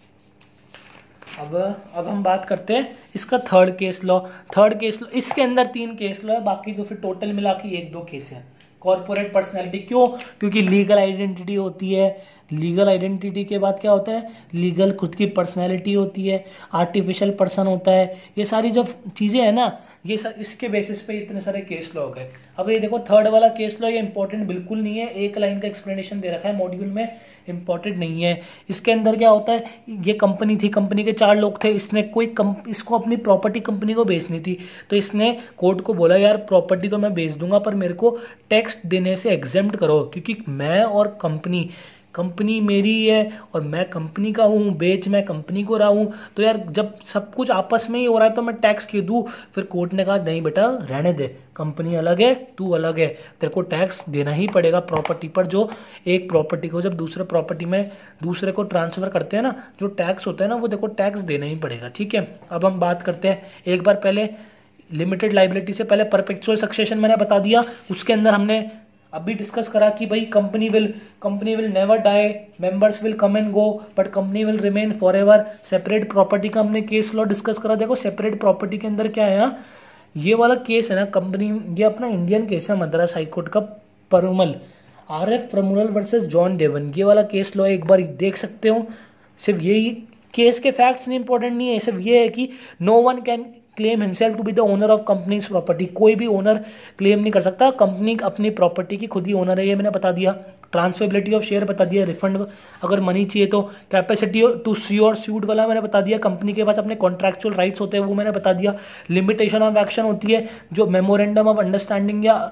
अब हम बात करते हैं इसका थर्ड केस लॉ। इसके अंदर 3 केस लॉ है, बाकी तो फिर टोटल मिला के 1-2 केस है। कॉर्पोरेट पर्सनैलिटी क्यों? क्योंकि लीगल आइडेंटिटी होती है, लीगल आइडेंटिटी के बाद क्या होता है, लीगल खुद की पर्सनैलिटी होती है, आर्टिफिशियल पर्सन होता है, ये सारी जो चीज़ें हैं ना, ये इसके बेसिस पे इतने सारे केस लॉ गए। अब ये देखो थर्ड वाला केस लॉ, ये इंपॉर्टेंट बिल्कुल नहीं है, एक लाइन का एक्सप्लेनेशन दे रखा है मॉड्यूल में, इंपॉर्टेंट नहीं है। इसके अंदर क्या होता है, ये कंपनी थी, कंपनी के 4 लोग थे, इसने इसको अपनी प्रॉपर्टी कंपनी को बेचनी थी, तो इसने कोर्ट को बोला यार प्रॉपर्टी तो मैं बेच दूंगा पर मेरे को टैक्स देने से एग्जेम्प्ट करो, क्योंकि मैं और कंपनी कंपनी मेरी है और मैं कंपनी का हूँ, बेच मैं कंपनी को रहा हूँ, तो यार जब सब कुछ आपस में ही हो रहा है तो मैं टैक्स क्यों दूँ? फिर कोर्ट ने कहा नहीं बेटा रहने दे, कंपनी अलग है, तू अलग है, तेरे को टैक्स देना ही पड़ेगा प्रॉपर्टी पर। जो एक प्रॉपर्टी को जब दूसरे प्रॉपर्टी में दूसरे को ट्रांसफर करते हैं ना, जो टैक्स होता है ना वो देखो टैक्स देना ही पड़ेगा। ठीक है, अब हम बात करते हैं एक बार पहले लिमिटेड लाइबिलिटी से पहले परपेचुअल सक्सेशन मैंने बता दिया। उसके अंदर हमने अभी डिस्कस करा कि भाई company will never die, members will come and go but company will remain for ever. Separate property का हमने केस लॉ डिस्कस करा। देखो सेपरेट प्रॉपर्टी के अंदर क्या है ना, ये वाला केस है ना कंपनी, ये अपना इंडियन केस है मद्रास हाईकोर्ट का, परुमल RF प्रमुरल वर्सेस जॉन डेवन, ये वाला केस लॉ एक बार देख सकते हो। सिर्फ यही केस के फैक्ट्स नहीं इंपॉर्टेंट नहीं है, सिर्फ ये है कि no one can claim himself to be the owner of companies property. कोई भी ओनर क्लेम नहीं कर सकता, कंपनी अपनी प्रॉपर्टी की खुद ही ओनर है, ये मैंने बता दिया। ट्रांसफरेबिलिटी ऑफ शेयर बता दिया, रिफंड अगर मनी चाहिए तो। कैपेसिटी टू सी और सूट वाला मैंने बता दिया, कंपनी के पास अपने कॉन्ट्रैक्चुअल राइट्स होते हैं वो मैंने बता दिया। लिमिटेशन ऑफ एक्शन होती है, जो मेमोरेंडम ऑफ अंडरस्टैंडिंग या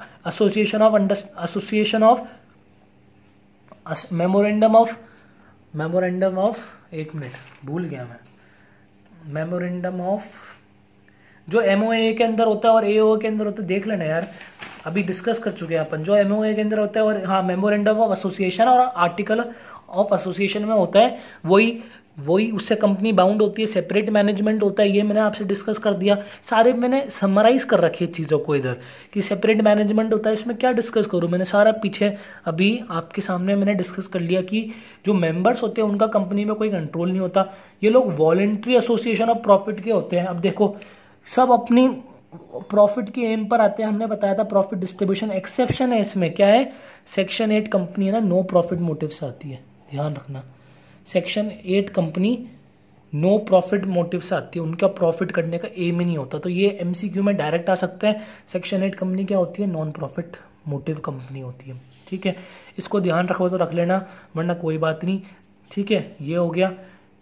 मेमोरेंडम ऑफ एक मिनट भूल गया मैं, मेमोरेंडम ऑफ जो MOA के अंदर होता है और AOA के अंदर होता है, देख लेना यार, अभी डिस्कस कर चुके हैं अपन। जो MOA के अंदर होता है और हाँ मेमोरेंडम ऑफ एसोसिएशन और आर्टिकल ऑफ एसोसिएशन में होता है, वही उससे कंपनी बाउंड होती है। सेपरेट मैनेजमेंट होता है, ये मैंने आपसे डिस्कस कर दिया। सारे मैंने समराइज कर रखी है चीज़ों को इधर कि सेपरेट मैनेजमेंट होता है, इसमें क्या डिस्कस करूँ, मैंने सारा पीछे अभी आपके सामने मैंने डिस्कस कर लिया कि जो मेंबर्स होते हैं उनका कंपनी में कोई कंट्रोल नहीं होता। ये लोग वॉलेंट्री एसोसिएशन ऑफ प्रॉफिट के होते हैं। अब देखो सब अपनी प्रॉफिट की एम पर आते हैं, हमने बताया था प्रॉफिट डिस्ट्रीब्यूशन एक्सेप्शन है इसमें, क्या है सेक्शन 8 कंपनी है ना नो प्रॉफिट मोटिव से आती है, ध्यान रखना। Section 8 company no profit motive से आती है, उनका प्रॉफिट करने का एम ही नहीं होता। तो ये MCQ में डायरेक्ट आ सकते हैं। सेक्शन 8 कंपनी क्या होती है, नॉन प्रॉफिट मोटिव कंपनी होती है। ठीक है, इसको ध्यान रखो तो रख लेना, वरना कोई बात नहीं। ठीक है, ये हो गया,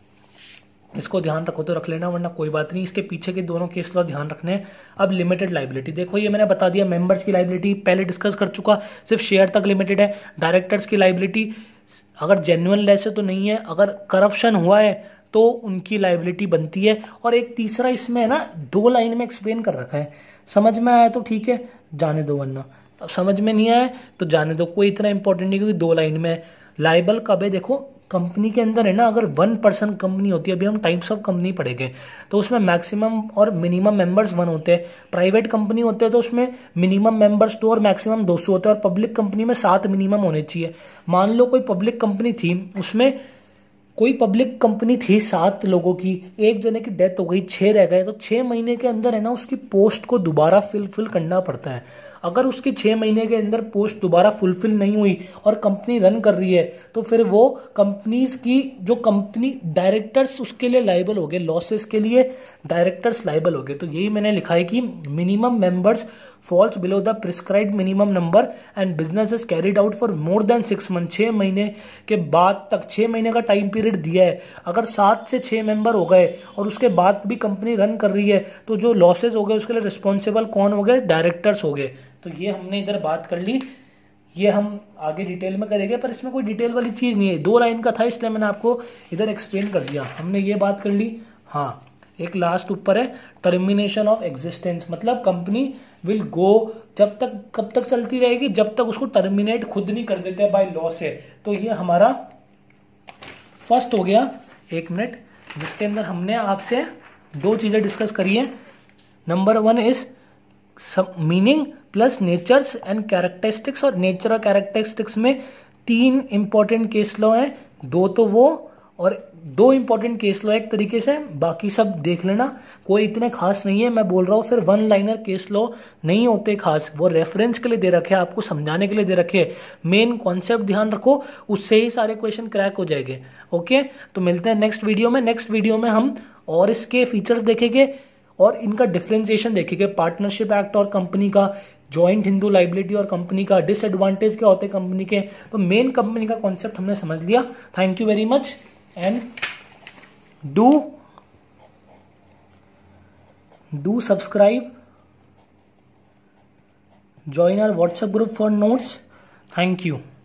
इसको ध्यान रखो तो रख लेना, वरना कोई बात नहीं। इसके पीछे के दोनों केस लॉ ध्यान रखने हैं। अब लिमिटेड लाइबिलिटी देखो, ये मैंने बता दिया, मेंबर्स की लाइबिलिटी पहले डिस्कस कर चुका, सिर्फ शेयर तक लिमिटेड है। डायरेक्टर्स की लाइबिलिटी अगर जेन्युइन लेस है तो नहीं है, अगर करप्शन हुआ है तो उनकी लाइबिलिटी बनती है। और एक तीसरा इसमें है ना, 2 लाइन में एक्सप्लेन कर रखा है, समझ में आया तो ठीक है, जाने दो, वरना अब समझ में नहीं आया तो जाने दो, कोई इतना इंपॉर्टेंट नहीं, क्योंकि 2 लाइन में लाइबल कब है। देखो कंपनी के अंदर है ना, अगर 1% कंपनी होती है, अभी हम टाइप्स ऑफ कंपनी पढ़ेंगे तो उसमें मैक्सिमम और मिनिमम मेंबर्स 1 होते हैं। प्राइवेट कंपनी होते हैं तो उसमें मिनिमम मेंबर्स 2 और मैक्सिमम 200 होते हैं। और पब्लिक कंपनी में 7 मिनिमम होने चाहिए। मान लो कोई पब्लिक कंपनी थी, उसमें कोई पब्लिक कंपनी थी 7 लोगों की, एक जने की डेथ हो गई, 6 रह गए, तो 6 महीने के अंदर है ना उसकी पोस्ट को दोबारा फिल करना पड़ता है। अगर उसकी 6 महीने के अंदर पोस्ट दोबारा फुलफिल नहीं हुई और कंपनी रन कर रही है तो फिर वो कंपनीज की जो कंपनी डायरेक्टर्स उसके लिए लाइबल हो गए, लॉसेस के लिए डायरेक्टर्स लाइबल हो गए। तो यही मैंने लिखा है कि minimum members falls below the prescribed minimum number and business is carried out for more than 6 months। 6 महीने के बाद तक, 6 महीने का टाइम पीरियड दिया है, अगर 7 से 6 मेंबर हो गए और उसके बाद भी कंपनी रन कर रही है तो जो लॉसेज हो गए उसके लिए रिस्पॉन्सिबल कौन हो गए, डायरेक्टर्स हो गए। तो ये हमने इधर बात कर ली, ये हम आगे डिटेल में करेंगे, पर इसमें कोई डिटेल वाली चीज नहीं है, 2 लाइन का था इसलिए मैंने आपको इधर एक्सप्लेन कर दिया। हमने ये बात कर ली। हाँ, एक लास्ट ऊपर है टर्मिनेशन ऑफ एग्जिस्टेंस, मतलब कंपनी विल गो, जब तक कब तक चलती रहेगी, जब तक उसको टर्मिनेट खुद नहीं कर देते बाय लॉ से। तो ये हमारा फर्स्ट हो गया। 1 मिनट, जिसके अंदर हमने आपसे 2 चीजें डिस्कस करी है। Number 1 is meaning plus natures and characteristics, और नेचर और कैरेक्टरिस्टिक्स में 3 इंपॉर्टेंट केस लॉ हैं, 2 तो वो और 2 इंपॉर्टेंट केस लॉ एक तरीके से, बाकी सब देख लेना, कोई इतने खास नहीं है। मैं बोल रहा हूँ फिर 1 लाइनर केस लॉ नहीं होते खास, वो रेफरेंस के लिए दे रखे हैं, आपको समझाने के लिए दे रखे हैं। मेन कॉन्सेप्ट ध्यान रखो, उससे ही सारे क्वेश्चन क्रैक हो जाएंगे। ओके, तो मिलते हैं नेक्स्ट वीडियो में। नेक्स्ट वीडियो में हम और इसके फीचर्स देखेंगे और इनका डिफ्रेंसिएशन देखेंगे, पार्टनरशिप एक्ट और कंपनी का, जॉइंट हिंदू लाइबिलिटी और कंपनी का, डिसएडवांटेज क्या होते हैं कंपनी के। तो मेन कंपनी का कॉन्सेप्ट हमने समझ लिया। Thank you very much and do subscribe, join our WhatsApp group for notes. Thank you.